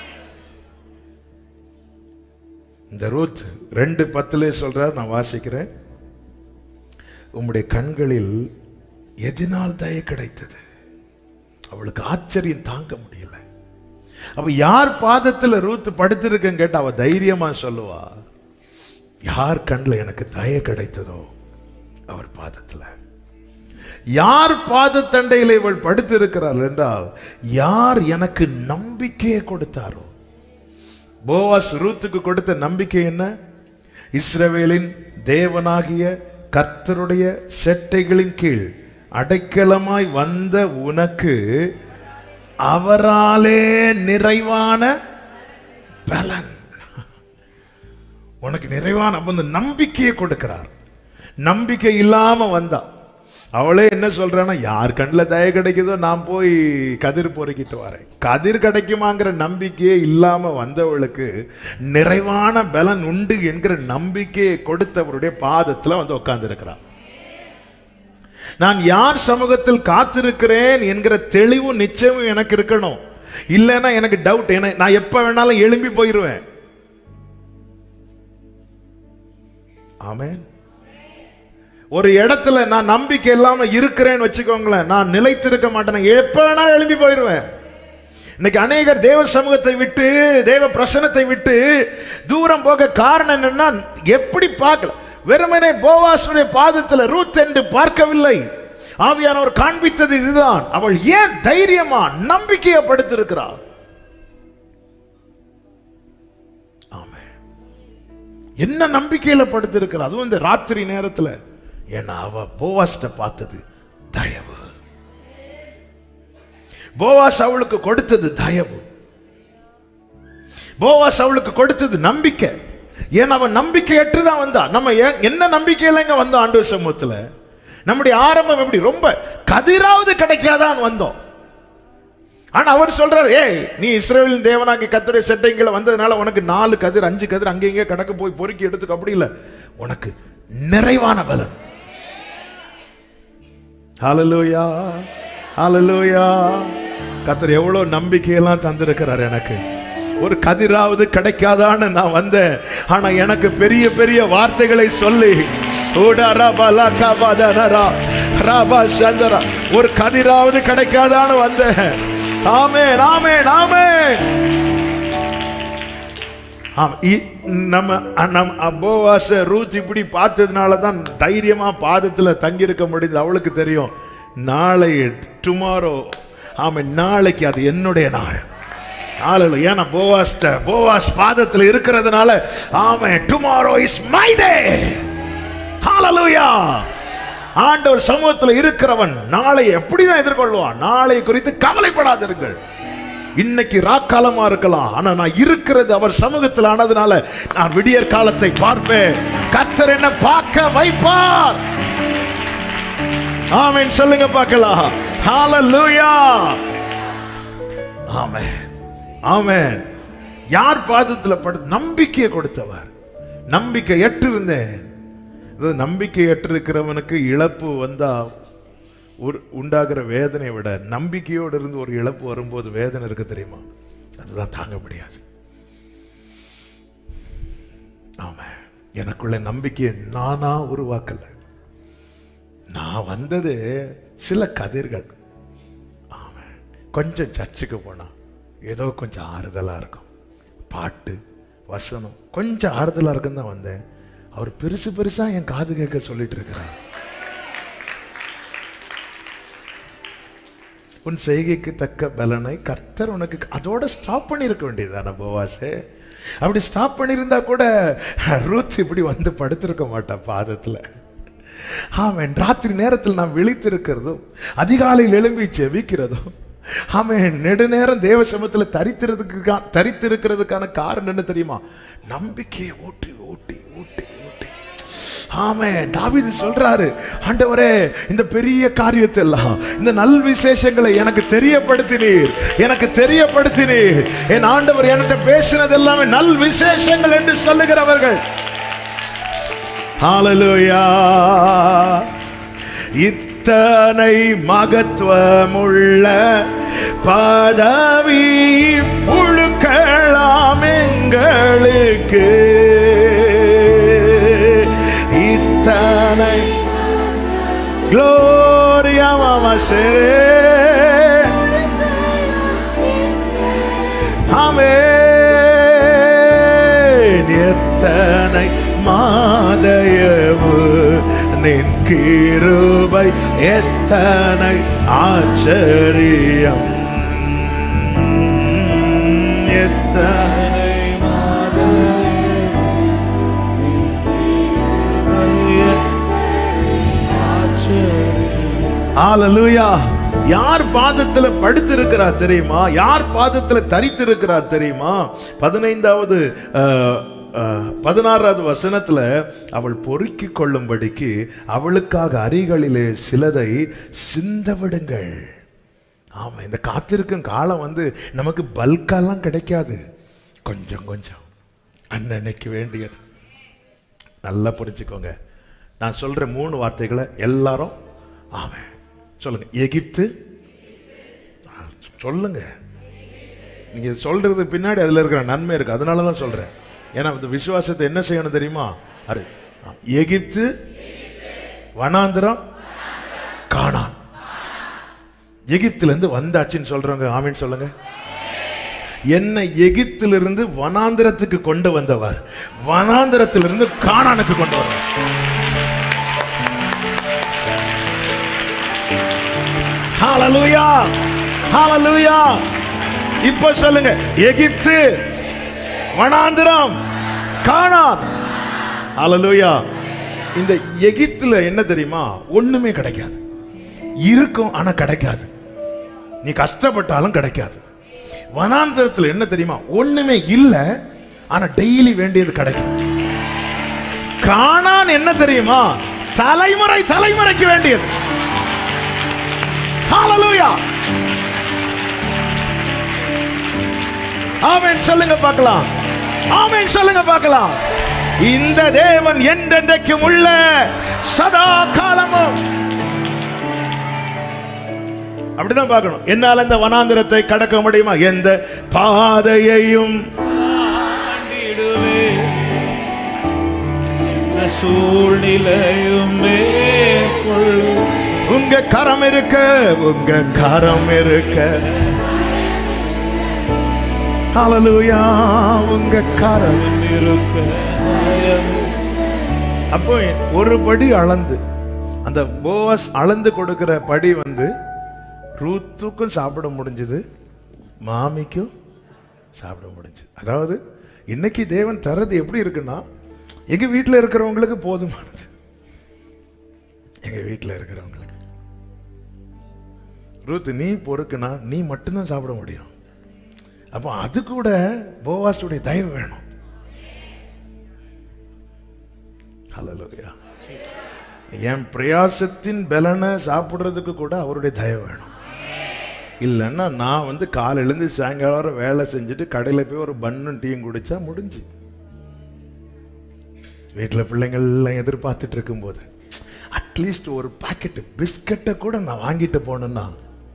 இந்த ரூத் 2:10 சொல்றார், நான் வாசிக்கிறேன். உம்முடைய கண்களில் எதனால் தயை கிடைத்தது? அவளுக்கு ஆச்சரியம் தாங்க முடியல. அப்ப யார் பாதத்துல ரூத் படுத்திருக்கன்னு கேட்டா அவ தைரியமா சொல்லுவா, யார் கண்ணில் எனக்கு தயை கிடைத்ததோ அவர் பாதத்துல. யார் பாதத்தண்டையில் இவள் படுத்திருக்கிறாள் என்றால் யார் எனக்கு நம்பிக்கையை கொடுத்தாரோ. போவாஸ் ரூத்துக்கு கொடுத்த நம்பிக்கை என்ன? இஸ்ரவேலின் தேவனாகிய கர்த்தருடைய செட்டைகளின் கீழ் அடைக்கலமாய் வந்த உனக்கு அவராலே நிறைவான பலன். உனக்கு நிறைவான அந்த நம்பிக்கையை கொடுக்கிறார். நம்பிக்கை இல்லாம வந்தா அவளே என்ன சொல்றான்னா, யார் கண்ணில் தயை கிடைக்குதோ நான் போய் கதிர் பொறுக்கிட்டு வரேன். கதிர் கிடைக்குமாங்கிற நம்பிக்கையே இல்லாம வந்தவளுக்கு நிறைவான பலன் உண்டு என்கிற நம்பிக்கையை கொடுத்தவருடைய பாதத்துல வந்து உட்கார்ந்து இருக்கிறார். நான் யார் சமூகத்தில் காத்திருக்கிறேன் என்கிற தெளிவும் நிச்சயமும் எனக்கு இருக்கணும். இல்லைன்னா எனக்கு டவுட். நான் எப்ப வேணாலும் எழும்பி போயிருவேன். ஆமென். ஒரு இடத்துல நான் நம்பிக்கை இல்லாம இருக்கிறேன்னு வச்சுக்கோங்களேன், நான் நிலைத்திருக்க மாட்டேன். எப்ப வேணாலும் எழும்பி போயிருவேன். இன்னைக்கு அநேகர் தேவ சமூகத்தை விட்டு, தேவ பிரசன்னத்தை விட்டு தூரம் போக காரணம் என்னன்னா, எப்படி பார்க்கல, வெறுமனே போவாசுடைய பாதத்தில் ரூத் என்று பார்க்கவில்லை. ஆவியானவர் காண்பித்தது இதுதான். அவள் ஏன் தைரியமா நம்பிக்கையை படுத்திருக்கிறாள். ஆமென். என்ன நம்பிக்கையில படுத்திருக்கிறாள், அதுவும் இந்த ராத்திரி நேரத்துல. ஏன்னா அவ போவாஸ்ட பார்த்தது தயவு. போவாஸ் அவளுக்கு கொடுத்தது தயவு. போவாஸ் அவளுக்கு கொடுத்தது நம்பிக்கை. ஏன் அவன் நம்பிக்கையற்றுதான் வந்தா. நம்ம என்ன நம்பிக்கையில இங்க வந்தோம் ஆண்டவர் சமூகத்துல? நம்முடைய ஆரம்பம் எப்படி? ரொம்ப கதிராவது கிடைக்காதான் வந்தோம். ஆனா அவர் சொல்றாரு, ஏய் நீ இஸ்ரவேலின் தேவனாகிய கர்த்தருடைய செட்டைகளை வந்ததுனால உனக்கு 4 கதிர் 5 கதிர் அங்கே இங்கே கடக்க போய் பொறுக்கி எடுத்துக்க. அப்படி இல்லை, உனக்கு நிறைவான பலன். ஹல்லேலூயா, ஹல்லேலூயா. கர்த்தர் எவ்வளவு நம்பிக்கையெல்லாம் தந்திருக்கிறார் எனக்கு. ஒரு கதிராவது கிடைக்காதான்னு நான் வந்தேன். ஆனா எனக்கு பெரிய பெரிய வார்த்தைகளை சொல்லி ஒரு கதிராவது கிடைக்காதான்னு வந்தேன். ஆமென், ஆமென், ஆமென். நம்ம போவாஸ் ரூத் இப்படி பார்த்ததுனால தான் தைரியமா பாதத்துல தங்கி இருக்க முடியுது. அவளுக்கு தெரியும், நாளை டுமாரோ, ஆமென், நாளைக்கு அது என்னுடைய நாள். ஏன்னா போவாஸ் பாதத்தில் இருக்கிறதுனால, amen, tomorrow is my day. Hallelujah. ஆண்டவர் சமூகத்தில் இருக்கிறவன் நாளை எப்படிதான் எதிர்கொள்வான்? நாளை குறித்து கவலைப்படாதீர்கள். இன்னைக்கு ராக்காலமா இருக்கலாம், ஆனா நான் இருக்கிறது அவர் சமூகத்தில் ஆனதுனால நான் விடியற் காலத்தை பார்ப்பேன். கர்த்தர் என்ன பார்க்க வைப்பார். ஆமென் சொல்லுங்க பார்க்கலாம். ஹல்லேலூயா. ஆமென், ஆமென். யார் பாதத்தில் படுத்து நம்பிக்கையை கொடுத்தவர். நம்பிக்கை ஏற்றிருந்தேன். நம்பிக்கை ஏற்றிருக்கிறவனுக்கு இழப்பு வந்தா உண்டாகிற வேதனை விட நம்பிக்கையோடு இருந்து ஒரு இழப்பு வரும்போது வேதனை இருக்கு தெரியுமா? அதுதான் தாங்க முடியாது. ஆமா, எனக்குள்ள நம்பிக்கையை நானா உருவாக்கல. நான் வந்தது சில கதிர்கள். ஆமா, கொஞ்சம் சர்ச்சுக்கு போனா ஏதோ கொஞ்சம் ஆறுதலா இருக்கும், பாட்டு வசனம் கொஞ்சம் ஆறுதலா இருக்குன்னு தான் வந்தேன். அவர் பெருசு பெருசா என் காது கேட்க சொல்லிட்டு இருக்கிறார். உன் செய்கைக்கு தக்க பலனை கர்த்தர் உனக்கு. அதோட ஸ்டாப் பண்ணிருக்க வேண்டியதான போவாசே. அப்படி ஸ்டாப் பண்ணியிருந்தா கூட ரூத் இப்படி வந்து படுத்திருக்க மாட்டா பாதத்துல. ஆமென். ராத்திரி நேரத்தில் நாம் விழித்திருக்கிறதும் அதிகாலையில் எழும்பி ஜெபிக்கிறதும் ஆமென். நெடுநேரம் தேவ சமூகத்தில் தரித்திருக்கிறதுக்கான காரணம் என்ன தெரியுமா? நம்பிக்கையை ஊட்டி ஊட்டி ஊட்டி ஊட்டி. ஆமென். தாவீது சொல்றாரு, ஆண்டவரே இந்த பெரிய காரியத்தை எல்லாம், இந்த நல் விசேஷங்களை எனக்கு தெரியப்படுத்தினீர், எனக்கு தெரியப்படுத்தினீர். என் ஆண்டவர் என்கிட்ட பேசினது எல்லாமே நல் விசேஷங்கள் என்று சொல்லுகிறவர்கள். ஹல்லேலூயா. இத்தனை மகத்துவமுள்ள பதவி புழுக்கலாம் எங்களுக்கு, இத்தனை gloria mamasere. ஆமென். எத்தனை மாதயவு நின் கிருபை, எத்தனை ஆச்சரியம், எத்தனை ஹல்லேலூயா. யார் பாதத்துல படுத்திருக்கிறார் தெரியுமா? யார் பாதத்துல தரித்திருக்கிறார் தெரியுமா? 16வது வசனத்துல, அவள் பொறுக்கிக் கொள்ளும்படிக்கு அவளுக்காக அரிகளிலே சிலதை சிந்த விடுங்கள். ஆமா, இந்த காத்திருக்கும் காலம் நமக்கு பல்காலாம் கிடைக்காது. கொஞ்சம் கொஞ்சம் அன்னைக்கு வேண்டியது. நல்லா புரிஞ்சுக்கோங்க. நான் சொல்ற 3 வார்த்தைகளை எல்லாரும் ஆமென் சொல்லுங்க. எகிப்து சொல்லுங்க. நீங்க சொல்றது பின்னாடி அதுல இருக்கிற நன்மை இருக்கு, அதனாலதான் சொல்றேன். ஏன்னா இந்த விசுவாசத்தை என்ன செய்யணும் தெரியுமா? எகிப்து, வனாந்திரம், கானான். எகிப்துல இருந்து வந்தாச்சுன்னு சொல்றவங்க ஆமீன் சொல்லுங்க. என்னை எகிப்திலிருந்து வனாந்திரத்துக்கு கொண்டு வந்தவர், வனாந்திரத்திலிருந்து கானானுக்கு கொண்டு வந்தவர். ஹல்லேலூயா, ஹல்லேலூயா. இப்ப சொல்லுங்க, எகிப்து, வனாந்திரம், கானான். ஹல்லேலூயா. இந்த எகிப்துல என்ன தெரியுமா? ஒண்ணுமே கிடைக்காது. இருக்கும் ஆனா கிடைக்காது. நீ கஷ்டப்பட்டாலும் கிடைக்காது. வனாந்திரத்துல என்ன தெரியுமா? ஒண்ணுமே இல்ல ஆனா டெய்லி வேண்டியது கிடைக்கும். கானான் என்ன தெரியுமா? தலைமுறை தலைமுறைக்கு வேண்டியது. ஹல்லேலூயா. ஆமென் சொல்லுங்க பார்க்கலாம். ஆமென் சொல்லுங்க பார்க்கலாம். இந்த தேவன் என்றென்றைக்கும் உள்ள சதா காலமும். அப்படிதான் பார்க்கணும். என்னால இந்த வனாந்திரத்தை கடக்க முடியுமா? எந்த பாதையையும் சூழ்நிலையும் உங்க கரம் இருக்க, உங்க கரம் இருக்க. ஹல்லேலூயா. உங்க கரம் இருக்க. அப்போ ஒரு படி அளந்து, அந்த போவாஸ் அளந்து கொடுக்கிற படி ரூத்துக்கும் சாப்பிட முடிஞ்சது, மாமிக்கும் சாப்பிட முடிஞ்சது. அதாவது இன்னைக்கு தேவன் தரது எப்படி இருக்குன்னா, எங்க வீட்டில் இருக்கிறவங்களுக்கு போதுமானது. எங்க வீட்டில் இருக்கிறவங்களுக்கு ரூத் நீ பொறுக்குனா நீ மட்டும்தான் சாப்பிட முடியும். அப்போ அது கூட போவாஸுடைய தயவு வேணும். ஹல்லேலூயா. என் பிரயாசத்தின் பலனை சாப்பிடுறதுக்கு கூட அவருடைய தயவு வேணும். இல்லைன்னா நான் காலையிலேருந்து சாயங்காலம் வேலை செஞ்சுட்டு கடையில் போய் ஒரு பன்னும் டீயும் குடிச்சா முடிஞ்சு. வீட்டில் பிள்ளைங்கள் எல்லாம் எதிர்பார்த்துட்டு இருக்கும்போது அட்லீஸ்ட் ஒரு பாக்கெட் பிஸ்கட்டை கூட நான் வாங்கிட்டு போனேன்னா,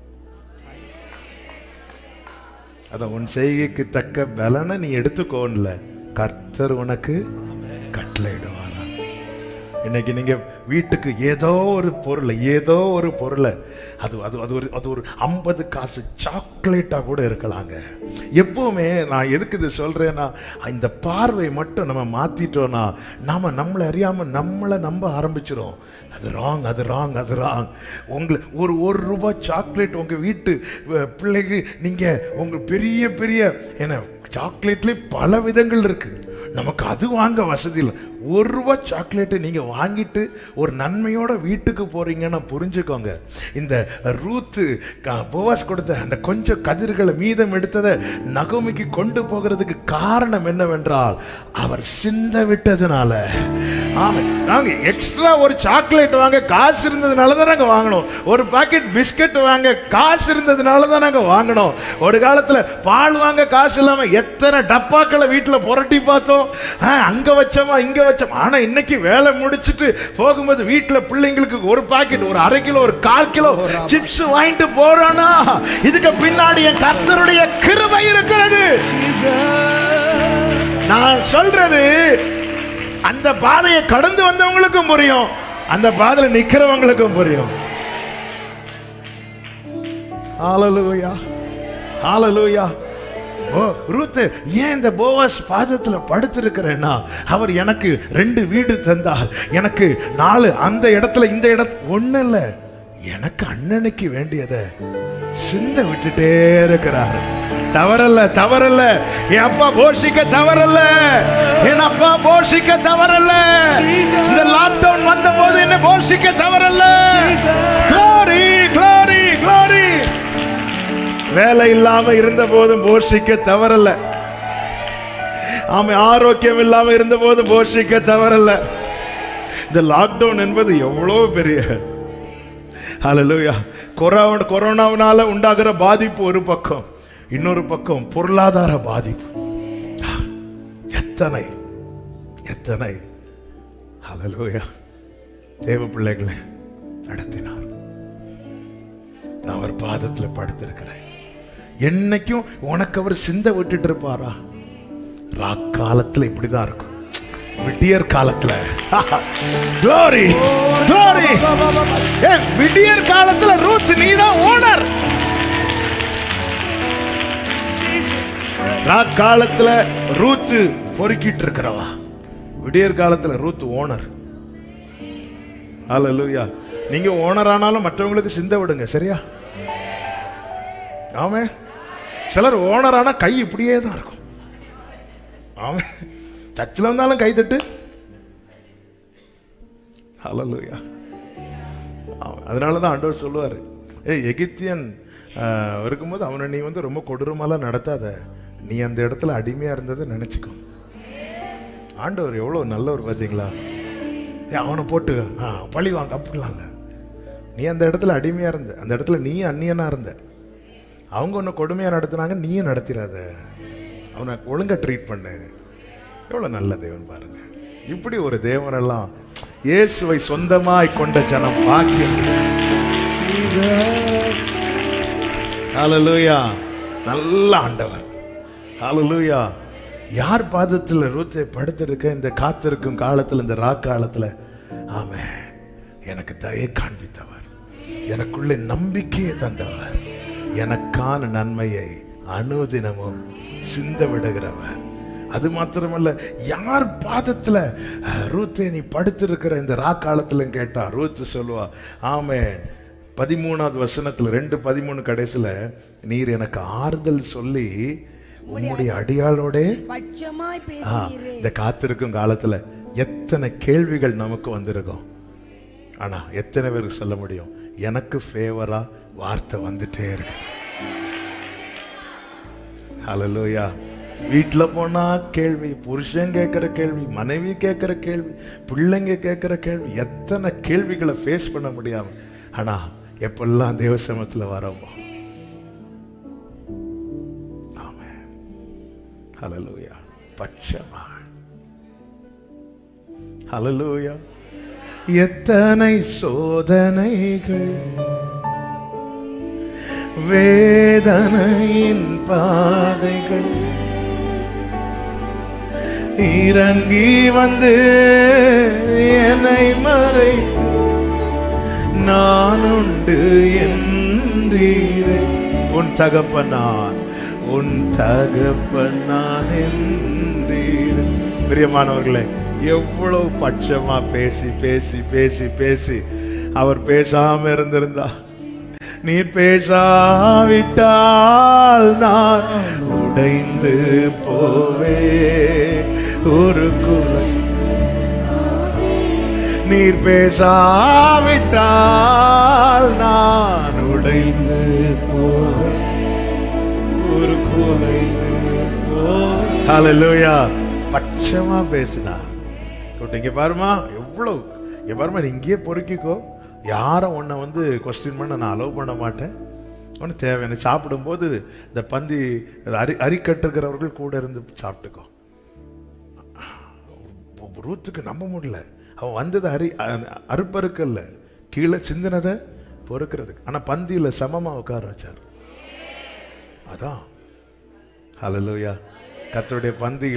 அதான் உன் செய்கைக்கு தக்க பலனை நீ எடுத்துக்கோன்ல கர்த்தர் உனக்கு கட்டளையிடுவாரா. இன்னைக்கு நீங்க வீட்டுக்கு ஏதோ ஒரு பொருளை அது ஒரு 50 காசு சாக்லேட்டா கூட இருக்கலாங்க. எப்பவுமே நான் எதுக்கு இது சொல்றேன்னா, இந்த பார்வை மட்டும் நம்ம மாத்திட்டோம்னா நாம நம்மளை அறியாம நம்மளை நம்ப ஆரம்பிச்சிடும். அது ராங், அது ராங், அது ராங். உங்களுக்கு ஒரு ரூபாய் சாக்லேட் உங்க வீட்டு பிள்ளைக்கு நீங்க உங்க பெரிய பெரிய என்ன சாக்லேட்ல பல விதங்கள் இருக்கு. நமக்கு அது வாங்க வசதி இல்லை. ₹1 சாக்லேட்டை நீங்க வாங்கிட்டு ஒரு நன்மையோட வீட்டுக்கு போறீங்கன்னா புரிஞ்சுக்கோங்க, இந்த ரூத்து போவாஸ் கொடுத்த அந்த கொஞ்சம் கதிர்களை மீதம் எடுத்ததை நகோமிக்கு கொண்டு போகிறதுக்கு காரணம் என்னவென்றால் அவர் சிந்த விட்டதுனால. ஆமா, நாங்க எக்ஸ்ட்ரா ஒரு சாக்லேட் வாங்க காசு இருந்ததுனால தான் நாங்க வாங்கணும். ஒரு பாக்கெட் பிஸ்கட் வாங்க காசு இருந்ததுனால தான் நாங்க வாங்கணும். ஒரு காலத்துல பால் வாங்க காசு இல்லாம எத்தனை டப்பாக்களை வீட்டுல புரட்டி பார்த்தோம். அங்க வச்சோமா இங்க வச்சோம். ஆனா இன்னைக்கு வேலை முடிச்சிட்டு போகும்போது வீட்டுல பிள்ளைங்களுக்கு ஒரு பாக்கெட், ஒரு 1/2 கிலோ, ஒரு 1/4 கிலோ சிப்ஸ் வாங்கிட்டு போறானா, இதுக்கு பின்னாடி என் கர்த்தருடைய கிருபை இருக்கிறது. நான் சொல்றது அந்த பாதையை கடந்து வந்தவங்களுக்கும் புரியும், அந்த பாதையில நிக்கிறவங்களுக்கும் புரியும். ஹalleluya, ஹalleluya. ரூத் ஏன் இந்த போவாஸ் பாதத்துல படுத்திருக்கிறேன்னா, அவர் எனக்கு 2 வீடு தந்தார், எனக்கு 4 அந்த இடத்துல இந்த இடத்துல ஒண்ணு இல்ல, எனக்கு அண்ணனுக்கு வேண்டியதை சிந்த விட்டுட்டே இருக்கிறார். தவறல்ல, தவறல்ல. என் அப்பா போஷிக்க தவறல்ல, என் அப்பா போஷிக்க தவறல்ல. இந்த லாக்டவுன் வந்த போது என்ன போஷிக்க தவறல்ல. glory, glory, glory. வேலை இல்லாம இருந்த போதும் போஷிக்க தவறல்ல. ஆமா, ஆரோக்கியம் இல்லாம இருந்த போது போஷிக்க தவறல்ல. இந்த லாக்டவுன் என்பது எவ்வளவு பெரிய, ஹalleluya, கொரோனாவினால உண்டாகிற பாதிப்பு ஒரு பக்கம், இன்னொரு பக்கம் பொருளாதார பாதிப்பு. எத்தனை எத்தனை ஹalleluya தேவ பிள்ளைகளை நடத்தினார். நான் அவர் பாதத்துல படுத்திருக்கிறேன். என்னைக்கும் உனக்கு அவர் சிந்த விட்டுட்டு இருப்பாரா? ராக்காலத்துல இப்படிதான் இருக்கும், விடியற் காலத்துல glory, glory. விடியற் காலத்துல ரூத் நீதான் ஓனர். ராக்காலத்துல ரூத் பொறுக்கிட்டு இருக்கிறவா, விடியற் காலத்துல ரூத் ஓனர். ஹalleluya. நீங்க ஓனர் ஆனாலும் மற்றவங்களுக்கு சிந்த விடுங்க, சரியா? ஆமே. சிலர் ஓனர் ஆனா கை இப்படியே தான் இருக்கும். ஆமே, சர்ச்சில் வந்தாலும் கை தட்டு. ஹalleluya. அதனாலதான் ஆண்டவர் சொல்லுவாரு, எகிப்தியன் இருக்கும்போது அவனை நீ ரொம்ப கொடூரமாலாம் நடத்தாத, நீ அந்த இடத்துல அடிமையா இருந்ததை நினைச்சுக்கோ. ஆண்டவர் எவ்வளவு நல்லவர் பார்த்தீங்களா? அவனை போட்டு பழி வாங்க அப்படிலாம் இல்லை. நீ அந்த இடத்துல அடிமையா இருந்த, அந்த இடத்துல நீ அந்நியனா இருந்த, அவங்க ஒன்று கொடுமையா நடத்தினாங்க, நீயும் நடத்திடாத, அவனை ஒழுங்கா ட்ரீட் பண்ணு. எவ்வளவு நல்ல தேவன் பாருங்க. இப்படி ஒரு தேவனெல்லாம் இயேசுவை சொந்தமாய் கொண்ட ஜனம் பாக்கியம். ஹalleluya, நல்ல ஆண்டவர். ஹalleluya. யார் பாதத்தில் ரூத்தை படுத்திருக்க இந்த காத்திருக்கும் காலத்தில், இந்த ராக்காலத்தில்? ஆமென். எனக்கு தயை காண்பித்தவர், எனக்குள்ளே நம்பிக்கையை தந்தவர், எனக்கான நன்மையை அனுதினமும் சிந்த விடுகிறவர். அது மாத்திரமல்ல, யார் பாதத்துல ரூத்தை நீ படுத்திருக்கிற இந்த ராக்காலத்துல கேட்டா ரூத் சொல்லுவா, ஆமென், 13வது வசனத்துல 2:13 கடைசில, நீர் எனக்கு ஆறுதல் சொல்லி உம்முடைய அடியாளோட பட்சமாய் பேசுகிறீரே. இந்த காத்திருக்கும் காலத்துல எத்தனை கேள்விகள் நமக்கு வந்திருக்கும். ஆனா எத்தனை பேருக்கு சொல்ல முடியும், எனக்கு ஃபேவரா வார்த்தை வந்துட்டே இருக்குது. ஹalleluya. வீட்டுல போனா கேள்வி, புருஷன் கேட்கிற கேள்வி, மனைவி கேட்கிற கேள்வி, பிள்ளைங்க கேட்கிற கேள்வி, எத்தனை கேள்விகளை ஃபேஸ் பண்ண முடியாம. ஆனா எப்பெல்லாம் தேவ சமூகத்துல வரோமோ, ஆமென், ஹalleluya, பட்சமா, ஹalleluya. எத்தனை சோதனைகள், வேதனையின் பாதைகள் இறங்கி வந்து என்னை மறைத்து, நான் உண்டு என்றீரே. உன் தகப்பனான், உன் தகப்பனான் என்றீரே. பிரியமானவர்களே, எவ்வளவு பட்சமா பேசி பேசி பேசி பேசி அவர் பேசாம இருந்திருந்தா, நீர் பேசாவிட்டால் நான் உடைந்து போவே. ஒரு குலை பேசாவிட்டால் நான் உடைந்து போவேன். ஒரு குலைந்து போய் ஹல்லேலூயா. பட்சமா பேசினா இங்க பாருமா, எவ்வளவு இங்க பாருமா, நீ இங்கேயே பொறுக்கிக்கோ. யாரும் உன்னை வந்து கொஸ்டின் பண்ண நான் அலோவ் பண்ண மாட்டேன். ஒன்று தேவையான சாப்பிடும்போது இந்த பந்தி அரிக்கட்டுக்கிறவர்கள் கூட இருந்து சாப்பிட்டுக்கோ. ரூத்துக்கு நம்ப முடியல, அவன் வந்தது அறுப்பறுக்கல்ல, கீழே சிந்தினதை பொறுக்கிறதுக்கு. ஆனா பந்தியில சமமா உட்கார வச்சார். அதான் ஹல்லேலூயா. கர்த்தருடைய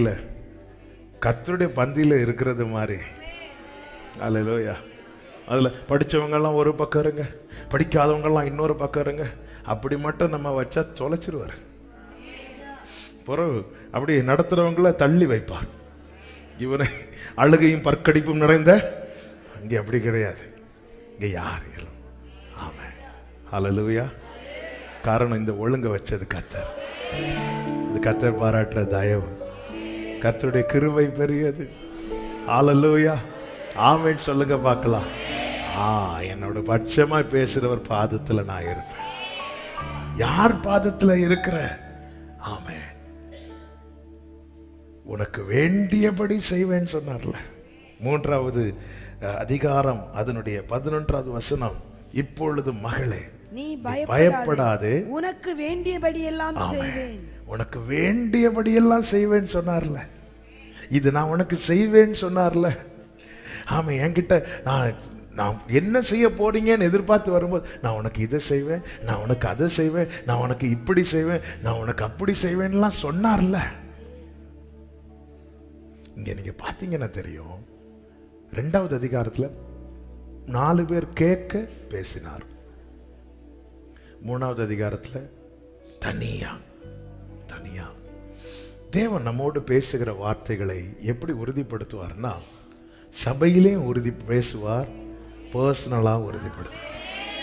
பந்தியில இருக்கிறது மாதிரி. ஹல்லேலூயா. அதுல படிச்சவங்கெல்லாம் ஒரு பக்கம் இருங்க, படிக்காதவங்கெல்லாம் இன்னொரு பக்கம் இருங்க. அப்படி மட்டும் நம்ம வச்சா தொலைச்சிருவார். பிறகு அப்படி நடத்துறவங்கள தள்ளி வைப்பார். இவனை அழுகையும் பற்கடிப்பும் நிறைந்த அங்கே அப்படி கிடையாது. இங்க யார் இயலும். ஆமென். ஹல்லேலூயா. காரணம் இந்த ஒழுங்க வச்சது கர்த்தர். இது கர்த்தர் பாராட்டுற தயவு. கர்த்தருடைய கிருபை பெரியது. ஹல்லேலூயா. ஆமென் சொல்லுங்க பார்க்கலாம். என்னோட பட்சமா பேசுறவர் பாதத்துல நான் இருப்பேன். யார் பாதத்துல இருக்கிற? ஆமென். உனக்கு வேண்டியபடி செய்வேன் சொன்னார்ல. 3வது அதிகாரம் அதனுடைய 11வது வசனம். இப்பொழுது மகளே நீ பயப்படாதே, உனக்கு வேண்டியபடி எல்லாம் செய்வேன். உனக்கு வேண்டியபடி எல்லாம் செய்வேன் சொன்னார்ல. இது நான் உனக்கு செய்வேன் சொன்னார்ல. ஆமா, என்கிட்ட நான் என்ன செய்ய போறீங்கன்னு எதிர்பார்த்து வரும்போது, நான் உனக்கு இதை செய்வேன், நான் உனக்கு அதை செய்வேன், நான் உனக்கு இப்படி செய்வேன், நான் உனக்கு அப்படி செய்வேன்லாம் சொன்னார்ல. இங்க நீங்க பாத்தீங்கன்னா தெரியும், 2வது அதிகாரத்துல 4 பேர் கேட்க பேசினார். 3வது அதிகாரத்துல தனியா தேவன் நம்மோடு பேசுகிற வார்த்தைகளை எப்படி உறுதிப்படுத்துவார்னா, சபையிலேயும் உறுதி பேசுவார், பர்சனலா உறுதிப்படுத்துவார்.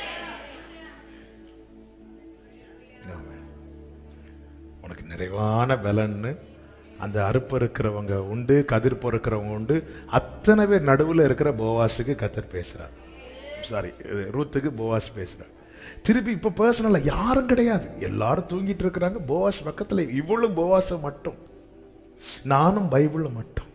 உனக்கு நிறைவான பலன்னு அந்த அறுப்பறுக்கிறவங்க உண்டு, கதிர் பொறுக்கிறவங்க உண்டு. அத்தனை பேர் நடுவில் இருக்கிற போவாஸுக்கு கர்த்தர் பேசுறார். சாரி, ரூத்துக்கு போவாஸ் பேசுறார். திருப்பி இப்ப பர்சனலா யாரும் கிடையாது, எல்லாரும் தூங்கிட்டு இருக்கிறாங்க. போவாஸ் பக்கத்துல, இவளும் போவாஸ மட்டும், நானும் பைபிள்ல மட்டும்.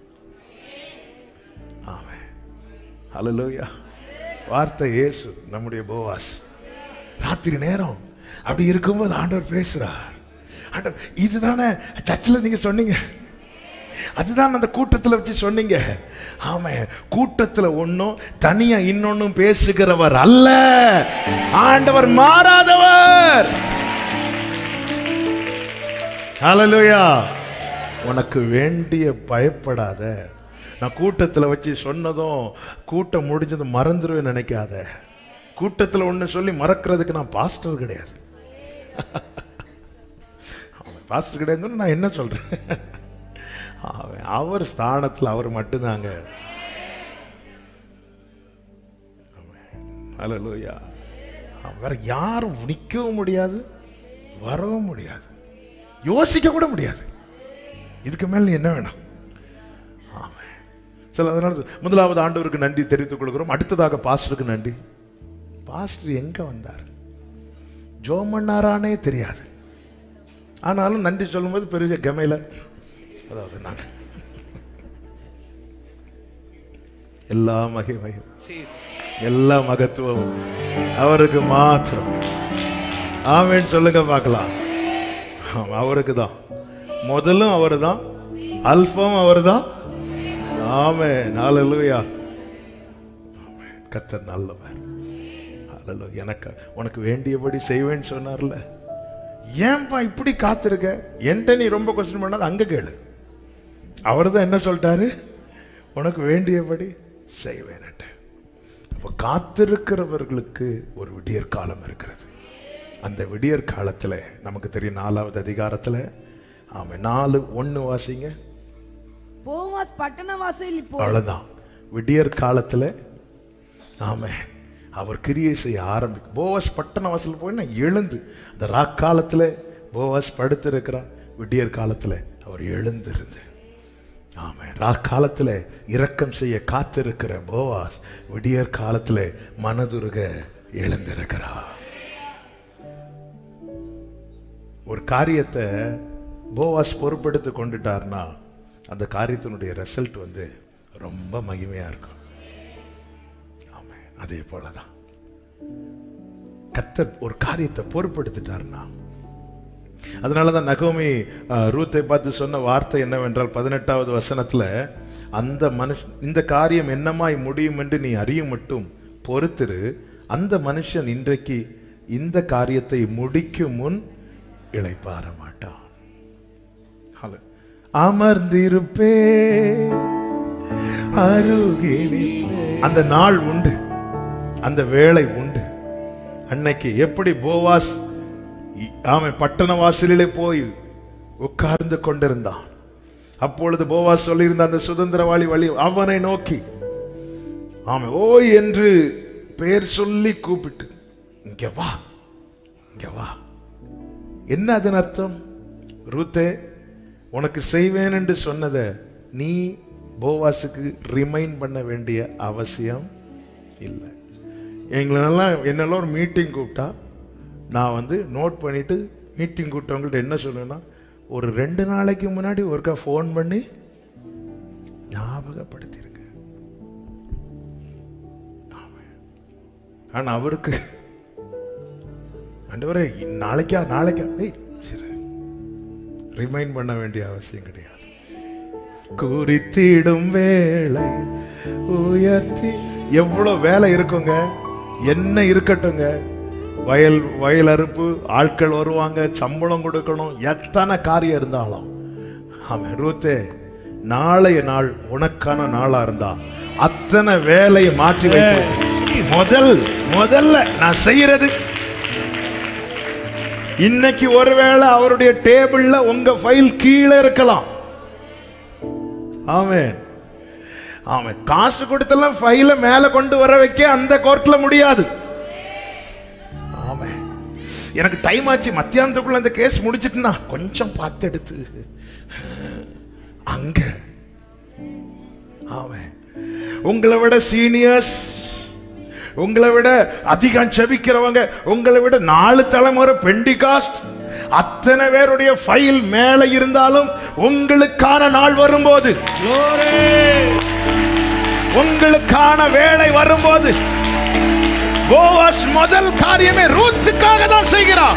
ஆமென். ஹல்லேலூயா. வார்த்தை இயேசு, நம்முடைய போவாஸ். ராத்திரி நேரம் அப்படி இருக்கும்போது ஆண்டவர் பேசுறார். ஆண்டவர், இதுதானே சர்ச்சில் நீங்க சொன்னீங்க, அதுதான் அந்த கூட்டத்தில் வச்சு சொன்னீங்க. ஆமா, கூட்டத்தில் ஒன்னும் தனியா இன்னொன்னும் பேசுகிறவர் அல்ல. ஆண்டவர் மாறாதவர். ஹல்லேலூயா. உனக்கு வேண்டிய பயப்படாத. நான் கூட்டத்தில் வச்சு சொன்னதும் கூட்டம் முடிஞ்சதும் மறந்துடுவேன் நினைக்காத. கூட்டத்தில் ஒன்று சொல்லி மறக்கிறதுக்கு நான் பாஸ்டர் கிடையாது. பாஸ்டர் கிடையாதுன்னு நான் என்ன சொல்றேன்? அவர் ஸ்தானத்தில் அவர் மட்டும்தாங்க. ஹல்லேலூயா. வேற யாரும் நிற்கவும் முடியாது, வரவும் முடியாது, யோசிக்க கூட முடியாது. இதுக்கு மேல என்ன வேணும்? அதனால 1வது ஆண்டவருக்கு நன்றி தெரிவித்துக் கொள்கிறோம். அடுத்ததாக பாஸ்டருக்கு நன்றி. பாஸ்டர் எங்க வந்தார், ஜோம் பண்ணாரானே தெரியாது. ஆனாலும் நன்றி சொல்லும்போது பெரிய கமையில, அதாவது நான் எல்லா மகிமையும் எல்லா மகத்துவமும் அவருக்கு மாத்திரம். ஆமென் சொல்லுங்க பார்க்கலாம். அவருக்கு தான் முதலும், அவரு தான் அல்பாவும், அவரு தான். ஆமென். ஹல்லேலூயா. கர்த்தர் நல்லவர். ஹல்லேலூயா. எனக்கு உனக்கு வேண்டியபடி செய்வேன்னு சொன்னார்ல. ஏன்பா இப்படி காத்திருக்க? என்கிட்ட நீ ரொம்ப கொஸ்டின் பண்ணாத, அங்க கேளு. அவர் தான் என்ன சொல்லிட்டாரு, உனக்கு வேண்டியபடி செய்வேன். அப்ப காத்திருக்கிறவர்களுக்கு ஒரு விடியற் காலம் இருக்கிறது. அந்த விடியற் காலத்துல நமக்கு தெரியும் 4வது அதிகாரத்துல, ஆமா 4:1 வாசிங்க. போவாஸ் பட்டண வாசலில் போய், அவ்வளவுதான் விடியற் காலத்துல. ஆமா, அவர் கிரியை செய்ய ஆரம்பிக்கும். போவாஸ் பட்டண வாசல் போயின்னா எழுந்து, அந்த ராக்காலத்துல போவாஸ் படுத்து இருக்கிறார். விடியற் காலத்துல அவர் எழுந்திருந்து ஆமென். காலத்துல இரக்கம் செய்ய காத்திருக்கிற போவாஸ் விடியற் காலத்துல மனதுருக எழுந்திருக்கிறார். ஒரு காரியத்தை போவாஸ் பொறுப்பெடுத்து கொண்டுட்டார்னா அந்த காரியத்தினுடைய ரிசல்ட் ரொம்ப மகிமையா இருக்கும். ஆமென். அதே போலதான் கர்த்தர் ஒரு காரியத்தை பொறுப்பெடுத்துட்டார்னா, அதனாலதான் நகோமி ரூத்தை பார்த்து சொன்ன வார்த்தை என்னவென்றால் 18வது வசனத்துல, அந்த மனுஷன் இந்த காரியம் என்னமாய் முடியும் என்று நீ அறியும் மட்டும் பொறுத்திரு, அந்த மனுஷன் இன்றைக்கு இந்த காரியத்தை முடிக்கும் முன் இளைப்பாற மாட்டான். அமர்ந்திருப்பே அருகிலே. அந்த நாள் உண்டு, அந்த வேளை உண்டு. அன்னைக்கு எப்படி போவாஸ் அவன் பட்டண வாசலிலே போய் உட்கார்ந்து கொண்டிருந்தான். அப்பொழுது போவாஸ் சொல்லியிருந்த அந்த சுதந்திரவாளி வழி அவனை நோக்கி அவன் ஓய் என்று பெயர் சொல்லி கூப்பிட்டு, இங்க வா, இங்க வா. என்ன அதன் அர்த்தம்? ரூத்தே, உனக்கு செய்வேன் என்று சொன்னதை நீ போவாஸுக்கு ரிமைண்ட் பண்ண வேண்டிய அவசியம் இல்லை. என்னெல்லாம் ஒரு மீட்டிங் கூப்பிட்டா நான் நோட் பண்ணிட்டு மீட்டிங் கூப்பிட்டவங்கள்ட்ட என்ன சொல்லுவேன்னா, ஒரு 2 நாளைக்கு முன்னாடி ஒருக்கா ஃபோன் பண்ணி ஞாபகப்படுத்திருங்க. ஆனா அவருக்கு ஆண்டவரே நாளைக்கா ரிமைண்ட் பண்ண வேண்டிய அவசியம் கிடையாது. குறித்திடும் வேலை உயர்த்தி. எவ்வளவு வேலை இருக்குங்க, என்ன இருக்கட்டுங்க, வயல் அறுப்பு, ஆட்கள் வருவாங்க, சம்பளம் கொடுக்கணும், எத்தனை காரியம் இருந்தாலும் ஆமென். ரூத்தே, நாளைய நாள் உனக்கான நாளா இருந்தா அத்தனை வேலையை மாற்றி வைப்போம். முதல்ல நான் செய்யறது, இன்னைக்கு ஒருவேளை அவருடைய டேபிள்ல உங்க ஃபைல் கீழே இருக்கலாம். ஆமென். ஆமென். காசு கொடுத்தெல்லாம் ஃபைல மேல கொண்டு வர வைக்க அந்த கோர்ட்ல முடியாது. ஆமென். எனக்கு டைம் ஆச்சு, மத்தியானத்துக்குள்ள அந்த கேஸ் முடிச்சிட்டுனா கொஞ்சம் பார்த்து எடுத்து அங்க. ஆமென். உங்களை விட சீனியர்ஸ், உங்களை விட அதிகம் ஜெபிக்கிறவங்க, உங்களை விட 4 தலைமுறை பெண்டிகாஸ்ட், அத்தனை பேருடைய ஃபைல் மேல இருந்தாலும் உங்களுக்கான நாள் வரும்போது, உங்களுக்கான வேலை வரும்போது, போவாஸ் முதல் காரியமே ரூத்துக்காக தான் செய்கிறார்.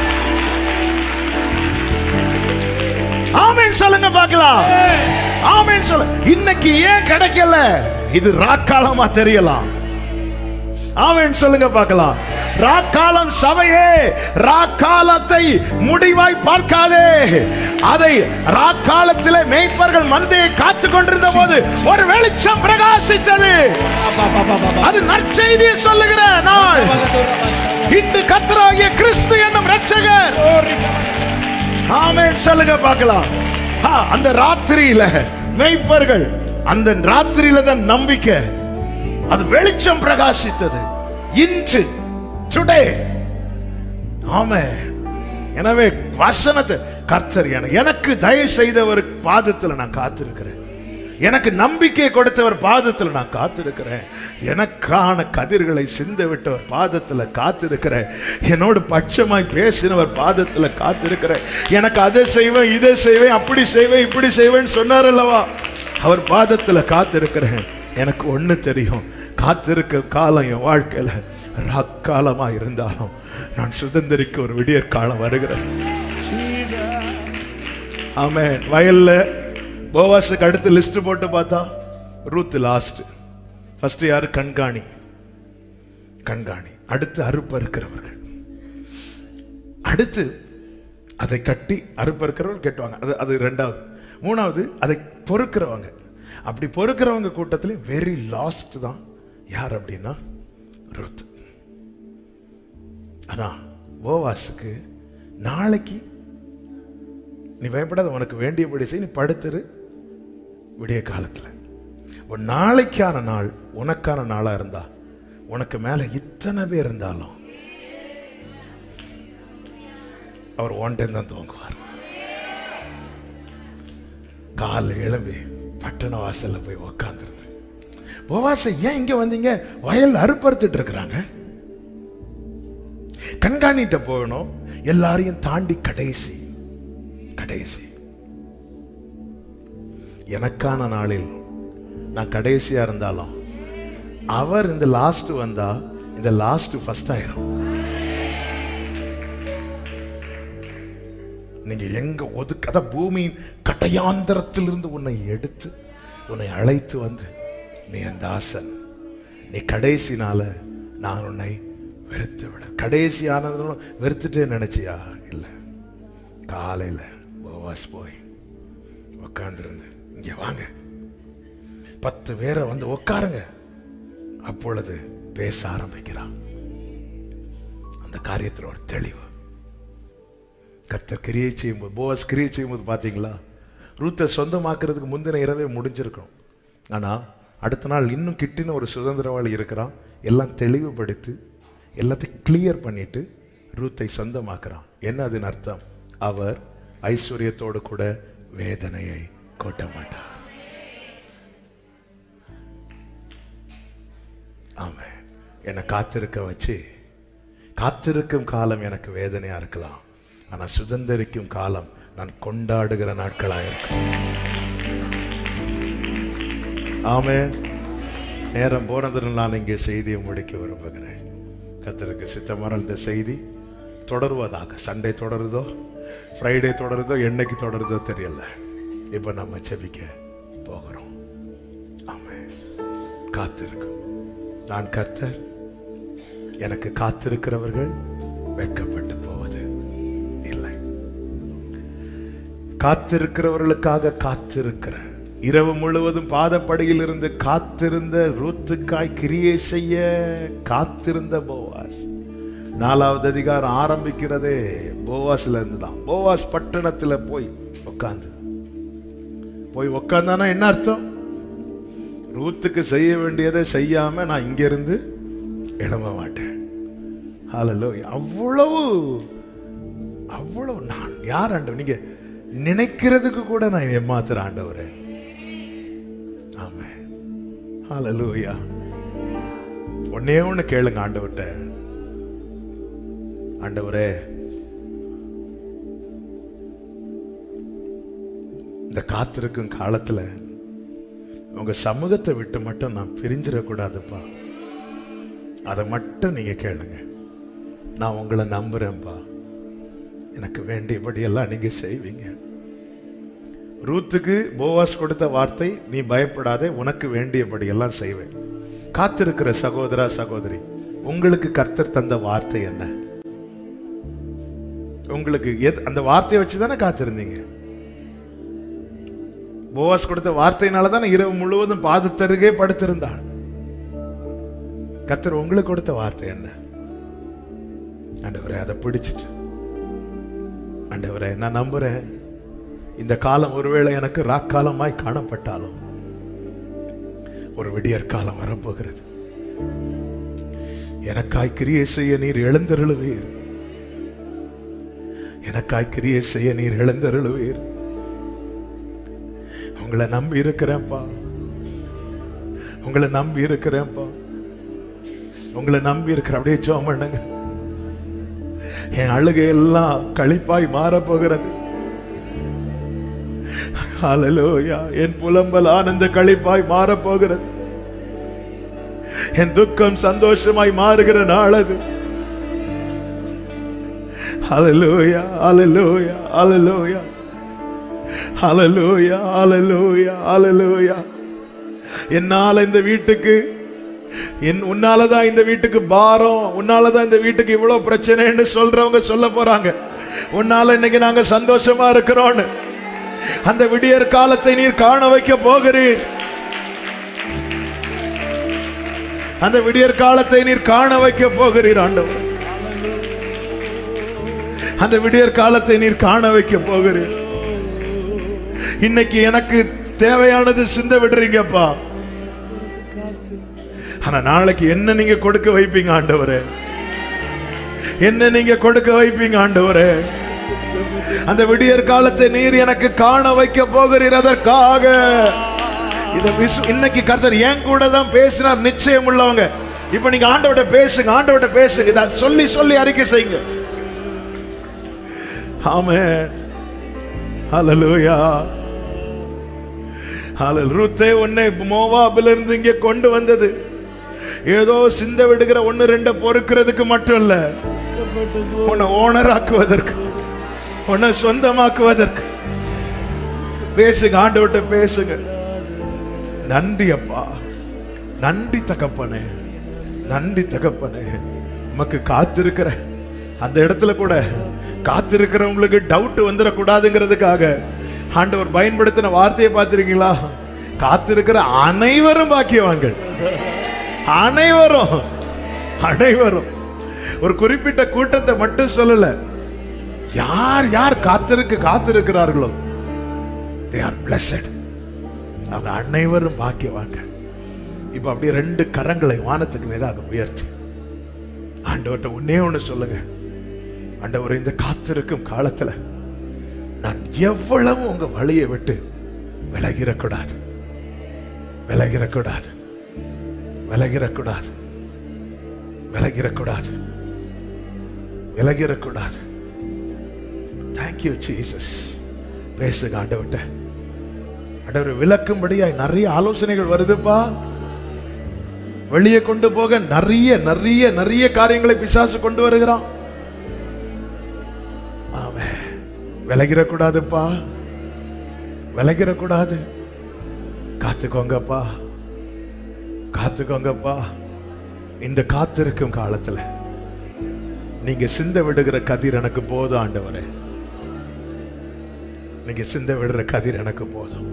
ஆமென் சொல்லுங்க பார்க்கலாம். ஆமென் சொல்ல. இன்னைக்கு ஏன் கிடைக்கல? இது ராக்காலமா தெரியலாம். ஆமென் சொல்லுங்க பார்க்கலாம். ராக்காலம் சபையே, ராக்காலத்தை முடிவாய் பார்க்காதே. அதை ராக்காலத்திலே மேய்ப்பர்கள் மந்தையை காத்து கொண்டிருந்த போது ஒரு வெளிச்சம் பிரகாசித்தது. அது நற்செய்தியை சொல்லுகிற நாள். இன்று கர்த்தராகிய கிறிஸ்து என்னும் இரட்சகர். ஆமென் சொல்லுங்க பார்க்கலாம். அந்த ராத்திரியில மேய்ப்பர்கள், அந்த ராத்திரியில தான் நம்பிக்கை, அது வெளிச்சம் பிரகாசித்தது. இன்று டுடே. ஆமென். எனவே வசனத்தை கர்த்தர் எனக்கு தயவு செய்தவர் பாதத்தில் நான் காத்திருக்கிறேன். எனக்கு நம்பிக்கை கொடுத்தவர் பாதத்தில் நான் காத்திருக்கிறேன். எனக்கான கதிர்களை சிந்த விட்டவர் பாதத்தில் காத்திருக்கிறேன். என்னோடு பட்சமாய் பேசினவர் பாதத்தில் காத்திருக்கிறேன். எனக்கு அதை செய்வேன், இதை செய்வேன், அப்படி செய்வேன், இப்படி செய்வேன் சொன்னார் அல்லவா, அவர் பாதத்தில் காத்திருக்கிறேன். எனக்கு ஒண்ணு தெரியும், காத்திருக்க காலம் என் வாழ்க்கையில ராக்காலமா இருந்தாலும் நான் சுதந்திரிக்க ஒரு விடியற் காலம் வருகிறது. ஆமென். வயல்ல போவாஸுக்கு அடுத்து லிஸ்ட் போட்டு பார்த்தா ரூத் லாஸ்ட். ஃபர்ஸ்ட் யாரு? கண்காணி. அடுத்து அறுப்பறுக்கிறவர்கள், அடுத்து அதை கட்டி அறுப்பறுக்கிறவர்கள் கட்டுவாங்க, அது 2வது. 3வது அதை பொறுக்கிறவங்க. அப்படி பொறுக்கிறவங்க கூட்டத்தில் வெரி லாஸ்ட் தான் யார் அப்படின்னா ரூத். ஆனா போவாஸுக்கு நாளைக்கு நீ பயப்படாத, உனக்கு வேண்டியபடி செய், நீ படுத்துரு விடிய காலத்துல. ஒரு நாளைக்கான நாள் உனக்கான நாளா இருந்தா, உனக்கு மேல இத்தனை பேர் இருந்தாலும் அவர் ஒன் டைம் தான் தூங்குவார். காலை எழும்பி பட்டண வாசல்ல போய் உக்காந்துருது. போவாஸ், ஏன் இங்க வந்தீங்க? வயல் அறுப்பறுத்துட்டு இருக்கிறாங்க, கண்காணிட்ட போகணும். எல்லாரையும் தாண்டி கடைசி எனக்கான நாளில் நான் கடைசியா இருந்தாலும் அவர் இந்த லாஸ்ட் வந்தா இந்த லாஸ்ட் ஃபர்ஸ்ட் ஆயிரும். நீங்க எங்க ஒதுக்காத பூமியின் கட்டையாந்தரத்திலிருந்து உன்னை எடுத்து உன்னை அழைத்து வந்து, நீ என் தாசன், நீ கடைசினால நான் உன்னை வெறுத்து விட. கடைசி ஆனதும் வெறுத்துட்டே நினைச்சியா? இல்லை. காலையில போவாஸ் போய் உட்கார்ந்துருந்து, இங்க வாங்க 10 பேரை வந்து உட்காருங்க. அப்பொழுது பேச ஆரம்பிக்கிறான். அந்த காரியத்தில் ஒரு தெளிவு. கர்த்தர் கிரியை செய்யும்போது, போவாஸ் கிரியை செய்யும்போது பார்த்தீங்களா, ரூத்தை சொந்தமாக்குறதுக்கு முந்தின இரவே முடிஞ்சிருக்கும். ஆனால் அடுத்த நாள் இன்னும் கிட்டின ஒரு சுதந்திரவாளி இருக்கிறான். எல்லாம் தெளிவுபடுத்தி எல்லாத்தையும் கிளியர் பண்ணிட்டு ரூத்தை சொந்தமாக்குறான். என்ன அதன் அர்த்தம்? அவர் ஐஸ்வர்யத்தோடு கூட வேதனையை கொட்ட மாட்டார். ஆமா, என்னை காத்திருக்க வச்சு, காத்திருக்கும் காலம் எனக்கு வேதனையா இருக்கலாம், ஆனா சுதந்திரிக்கும் காலம் நான் கொண்டாடுகிற நாட்களா இருக்கும். ஆமே. நேரம் போனதில் நான் இங்கே செய்தியை முடிக்க விரும்புகிறேன். கர்த்தருக்கு சித்தமான இந்த செய்தி தொடருவதாக. சண்டே தொடருதோ, ஃப்ரைடே தொடருதோ, என்னைக்கு தொடருதோ தெரியல. இப்ப நம்ம ஜெபிக்க போகிறோம். ஆமே. காத்திருக்கும். நான் கர்த்தர், எனக்கு காத்திருக்கிறவர்கள் வெட்கப்பட்டு போவது இல்லை. காத்திருக்கிறவர்களுக்காக காத்திருக்கிற, இரவு முழுவதும் பாதப்படியில் இருந்து காத்திருந்த ரூத்துக்காய் கிரியை செய்ய காத்திருந்த போவாஸ். 4வது அதிகாரம் ஆரம்பிக்கிறதே போவாஸ்ல இருந்துதான். போவாஸ் பட்டணத்துல போய் உட்கார்ந்தானா என்ன அர்த்தம்? ரூத்துக்கு செய்ய வேண்டியதை செய்யாம நான் இங்க இருந்து எழும்ப மாட்டேன். ஹல்லேலூயா. அவ்வளவு நான் யார் ஆண்டவர்? நீங்க நினைக்கிறதுக்கு கூட நான் ஏமாத்துற ஆண்டவரே. ஆமென். ஹல்லேலூயா. ஒண்ணே ஒண்ணு கேளுங்க ஆண்டவர்ட்ட. ஆண்டவரே, இந்த காத்திருக்கும் காலத்துல உங்க சமூகத்தை விட்டு மட்டும் நான் பிரிஞ்சிடக்கூடாதுப்பா. அதை மட்டும் நீங்க கேளுங்க. நான் உங்களை நம்புறேன்ப்பா. எனக்கு வேண்டியபடி எல்லாம் நீங்க செய்வீங்க. ரூத்துக்கு போவாஸ் கொடுத்த வார்த்தை, நீ பயப்படாதே, உனக்கு வேண்டியபடி எல்லாம் செய்வேன். காத்திருக்கிற சகோதரா சகோதரி, உங்களுக்கு கர்த்தர் தந்த வார்த்தை என்ன? உங்களுக்கு அந்த வார்த்தையை வச்சுதானே காத்திருந்தீங்க. போவாஸ் கொடுத்த வார்த்தையினால தானே இரவு முழுவதும் பாதத்தருகே படுத்திருந்தாள். கர்த்தர் உங்களுக்கு கொடுத்த வார்த்தை என்ன? ஆண்டவரே, அதை பிடிச்சிட்டு, ஆண்டவரே நான் நம்புறேன், இந்த காலம் ஒருவேளை எனக்கு ராக்காலமாய் காணப்பட்டாலும் ஒரு விடியற் காலம் வரப்போகிறது. எனக்காய் கிரியை செய்ய நீர் எழுந்தருளுவீர். எனக்காய் கிரியை செய்ய நீர் எழுந்தருளுவீர். உங்களை நம்பி இருக்கிறேன்ப்பா. உங்களை நம்பி இருக்கிறேன்ப்பா. உங்களை நம்பி இருக்கிற. அப்படியே ஜெபம் பண்ணுங்க. என் அழுகை எல்லாம் களிப்பாய் மாறப் போகிறது. ஹல்லேலூயா. என் புலம்பல் ஆனந்த களிப்பாய் மாறப் போகிறது. என் துக்கம் சந்தோஷமாய் மாறுகிற நாள் அது. ஹல்லேலூயா, ஹல்லேலூயா, ஹல்லேலூயா, ஹல்லேலூயா, ஹல்லேலூயா, ஹல்லேலூயா. என்னால இந்த வீட்டுக்கு, உன்னாலதான் இந்த வீட்டுக்கு பாரம், உன்னாலதான் இந்த வீட்டுக்கு இவ்வளவு பிரச்சனைன்னு சொல்றவங்க சொல்ல போறாங்க. உன்னால இன்னைக்கு நாங்க சந்தோஷமா இருக்கிறோம். அந்த விடியற் காலத்தை நீர் காண வைக்க போகிறீர். அந்த விடியற் காலத்தை நீர் காண வைக்க போகிறீர் ஆண்டவர். அந்த விடியற் காலத்தை நீர் காண வைக்க போகிறீர். இன்னைக்கு எனக்கு தேவையானது சிந்த விடுறீங்கப்பா. ஆனா நாளைக்கு என்ன நீங்க கொடுக்க வைப்பீங்க ஆண்டவரே? என்ன நீங்க கொடுக்க வைப்பீங்க ஆண்டவரே? அந்த விடியற் காலத்தை நீர் எனக்கு காண வைக்க போகிறீர். அதற்காக இன்னைக்கு கர்த்தர் என் கூட தான் பேசினார் நிச்சயம் உள்ளவங்க. இப்ப நீங்க ஆண்டவர்ட்ட பேசுங்க, ஆண்டவர்ட்ட பேசுங்க. இத சொல்லி சொல்லி அறிக்கை செய்யுங்க. ஆமென். ஹல்லேலூயா. ஹல்லேலூயா. ரூத்தே உன்னை மோவாபில இருந்து இங்கே கொண்டு வந்தது ஏதோ சிந்த விடுகிற 1-2 பொறுக்கிறதுக்கு மட்டும் இல்ல, உன்னை ஓனராக்குவதற்கு, உன்னை சொந்தமாக்குவதற்கு. பேசுங்க, ஆண்டவர்ட்ட பேசுங்க. நன்றி அப்பா, நன்றி தகப்பனே, நன்றி தகப்பனே. உமக்கு காத்திருக்கிற அந்த இடத்துல கூட காத்திருக்கிறவங்களுக்கு டவுட் வந்துடக்கூடாதுங்கிறதுக்காக ஆண்டவர் பயன்படுத்தின வார்த்தையை பார்த்திருக்கீங்களா? காத்திருக்கிற அனைவரும் பாக்கியவான்கள். அனைவரும் அனைவரும் ஒரு குறிப்பிட்ட கூட்டத்தை மட்டும் சொல்லல. யார் யார் காத்திருக்கிறார்களோ they are blessed. அவங்க அனைவரும் பாக்கியவான்கள். இப்ப அப்படியே 2 கரங்களை வானத்துக்கு நேராக உயர்த்தி ஆண்டவர்ட்ட ஒன்னே ஒண்ணு சொல்லுங்க. ஆண்டவரே, இந்த காத்திருக்கும் காலத்துல நான் எவ்வளவு உங்க வழியை விட்டு விலகிடக்கூடாது, விலகிடக்கூடாது, விலகிடக்கூடாது, விலகிடக்கூடாது, விலகிடக்கூடாது. Thank you Jesus. பேசுங்க ஆண்டவர்ட்ட. ஆண்டவர் விளக்கும்படியாய் நிறைய ஆலோசனைகள் வருதுப்பா. வெளியே கொண்டு போக நிறைய நிறைய நிறைய காரியங்களை பிசாசு கொண்டு வருகிறான். ஆமென். விலகிடக்கூடாதுப்பா, விலகிடக்கூடாது. காத்துக்கோங்கப்பா, காத்துக்கோங்கப்பா. இந்த காத்திருக்கும் காலத்துல நீங்க சிந்த விடுகிற கதிர் எனக்கு போதும் ஆண்டவரே. நீங்க சிந்த விடுற கதிர் எனக்கு போதும்.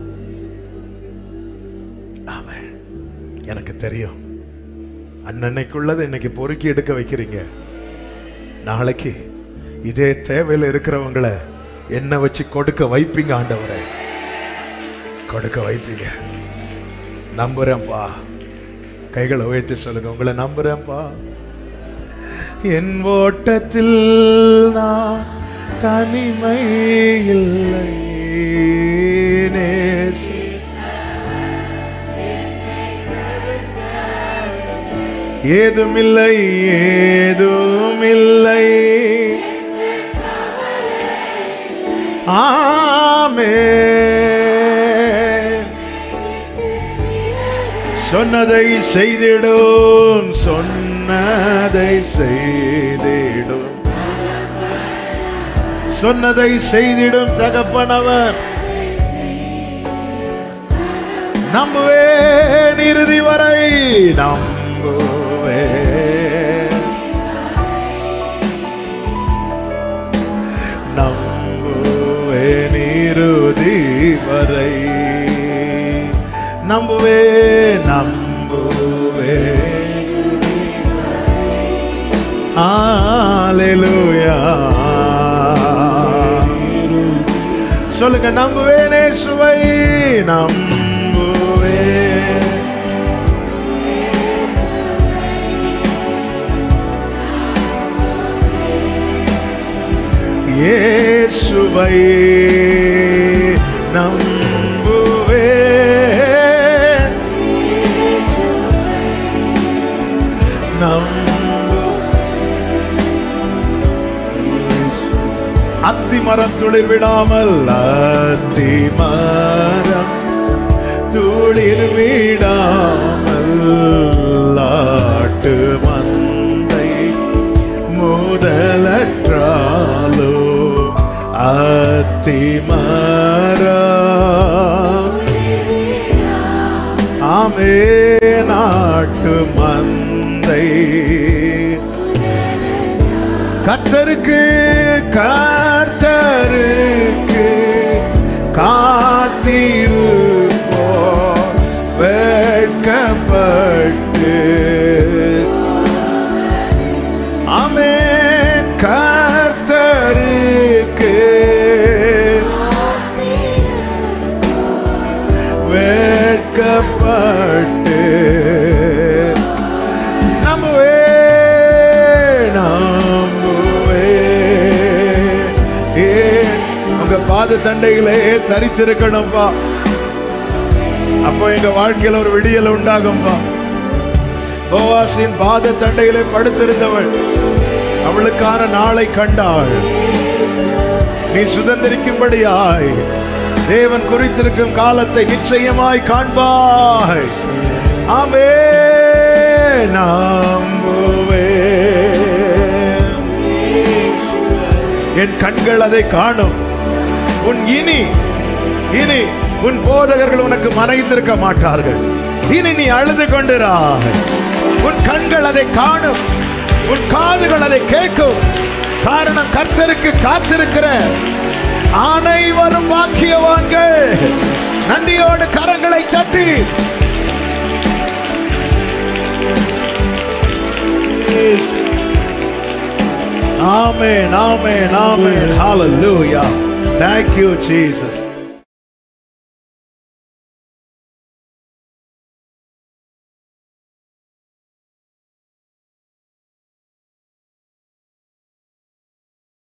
ஆமென். எனக்கு தெரியும் அன்னைக்குள்ளதை இன்னைக்கு பொறுக்கி எடுக்க வைக்கிறீங்க. நாளைக்கு இதே தேவையில் இருக்கிறவங்களை என்ன வச்சு கொடுக்க வைப்பீங்க ஆண்டவரே, கொடுக்க வைப்பீங்க. நம்புறேன்ப்பா. கைகளை உயர்த்தி சொல்லுங்க, உங்களை நம்புறேன்ப்பா. என் ஓட்டத்தில் நான் தனிமை இல்லை, ஏதுமில்லை, ஏதுமில்லை. ஆமென். சொன்னதை செய்திடும், சொன்னதை செய்திடும், சொன்னதை செய்திடும் தகப்பனவர். நம்புவேன் இறுதி வரை, நம்புவேன், நம்புவேன் இறுதி வரை, நம்புவேன், நம்புவேன். ஹல்லேலூயா. சொல்லுங்க, நம்புவேன் இயேசுவை, நம்புவேன். இயேசுவை நம்புவேன், அத்திமரம் துளிர் விடாமல், அத்திமரம் துளிர் விடாமல், ஆட்டு மந்தை முதலற்றாலோ அத்திமரம். ஆமென். ஆட்டு மந்தை கர்த்தருக்கு, கர்த்தருக்கு காத்திருப்போம் வெட்கப்பட்டு. ஆமென். கர்த்தருக்கு வெட்கப்பட்டு. பாத தண்டைகளே தரித்திருக்கணும்பா. அப்போ எங்க வாழ்க்கையில ஒரு விடியல் உண்டாகும்பா. போவாசின் பாத தண்டையிலே படுத்திருந்தவள் அவளுக்கான நாளை கண்டாள். நீ சுதந்திரிக்கும்படியாய் தேவன் குறித்திருக்கும் காலத்தை நிச்சயமாய் காண்பாய். ஆமென். என் கண்கள் அதை காணும். இனி உன் போதகர்கள் உனக்கு மறைந்திருக்க மாட்டார்கள். இனி நீ அழுது கொண்டிராய். உன் கண்கள் அதை காணும், உன் காதுகள் அதை கேட்கும். காரணம், கர்த்தருக்கு காத்திருக்கிற அனைவரும் பாக்கியவான்கள். நன்றியோடு கரங்களை தட்டி ஆமென், ஆமென், ஆமென். Hallelujah. Thank you, Jesus.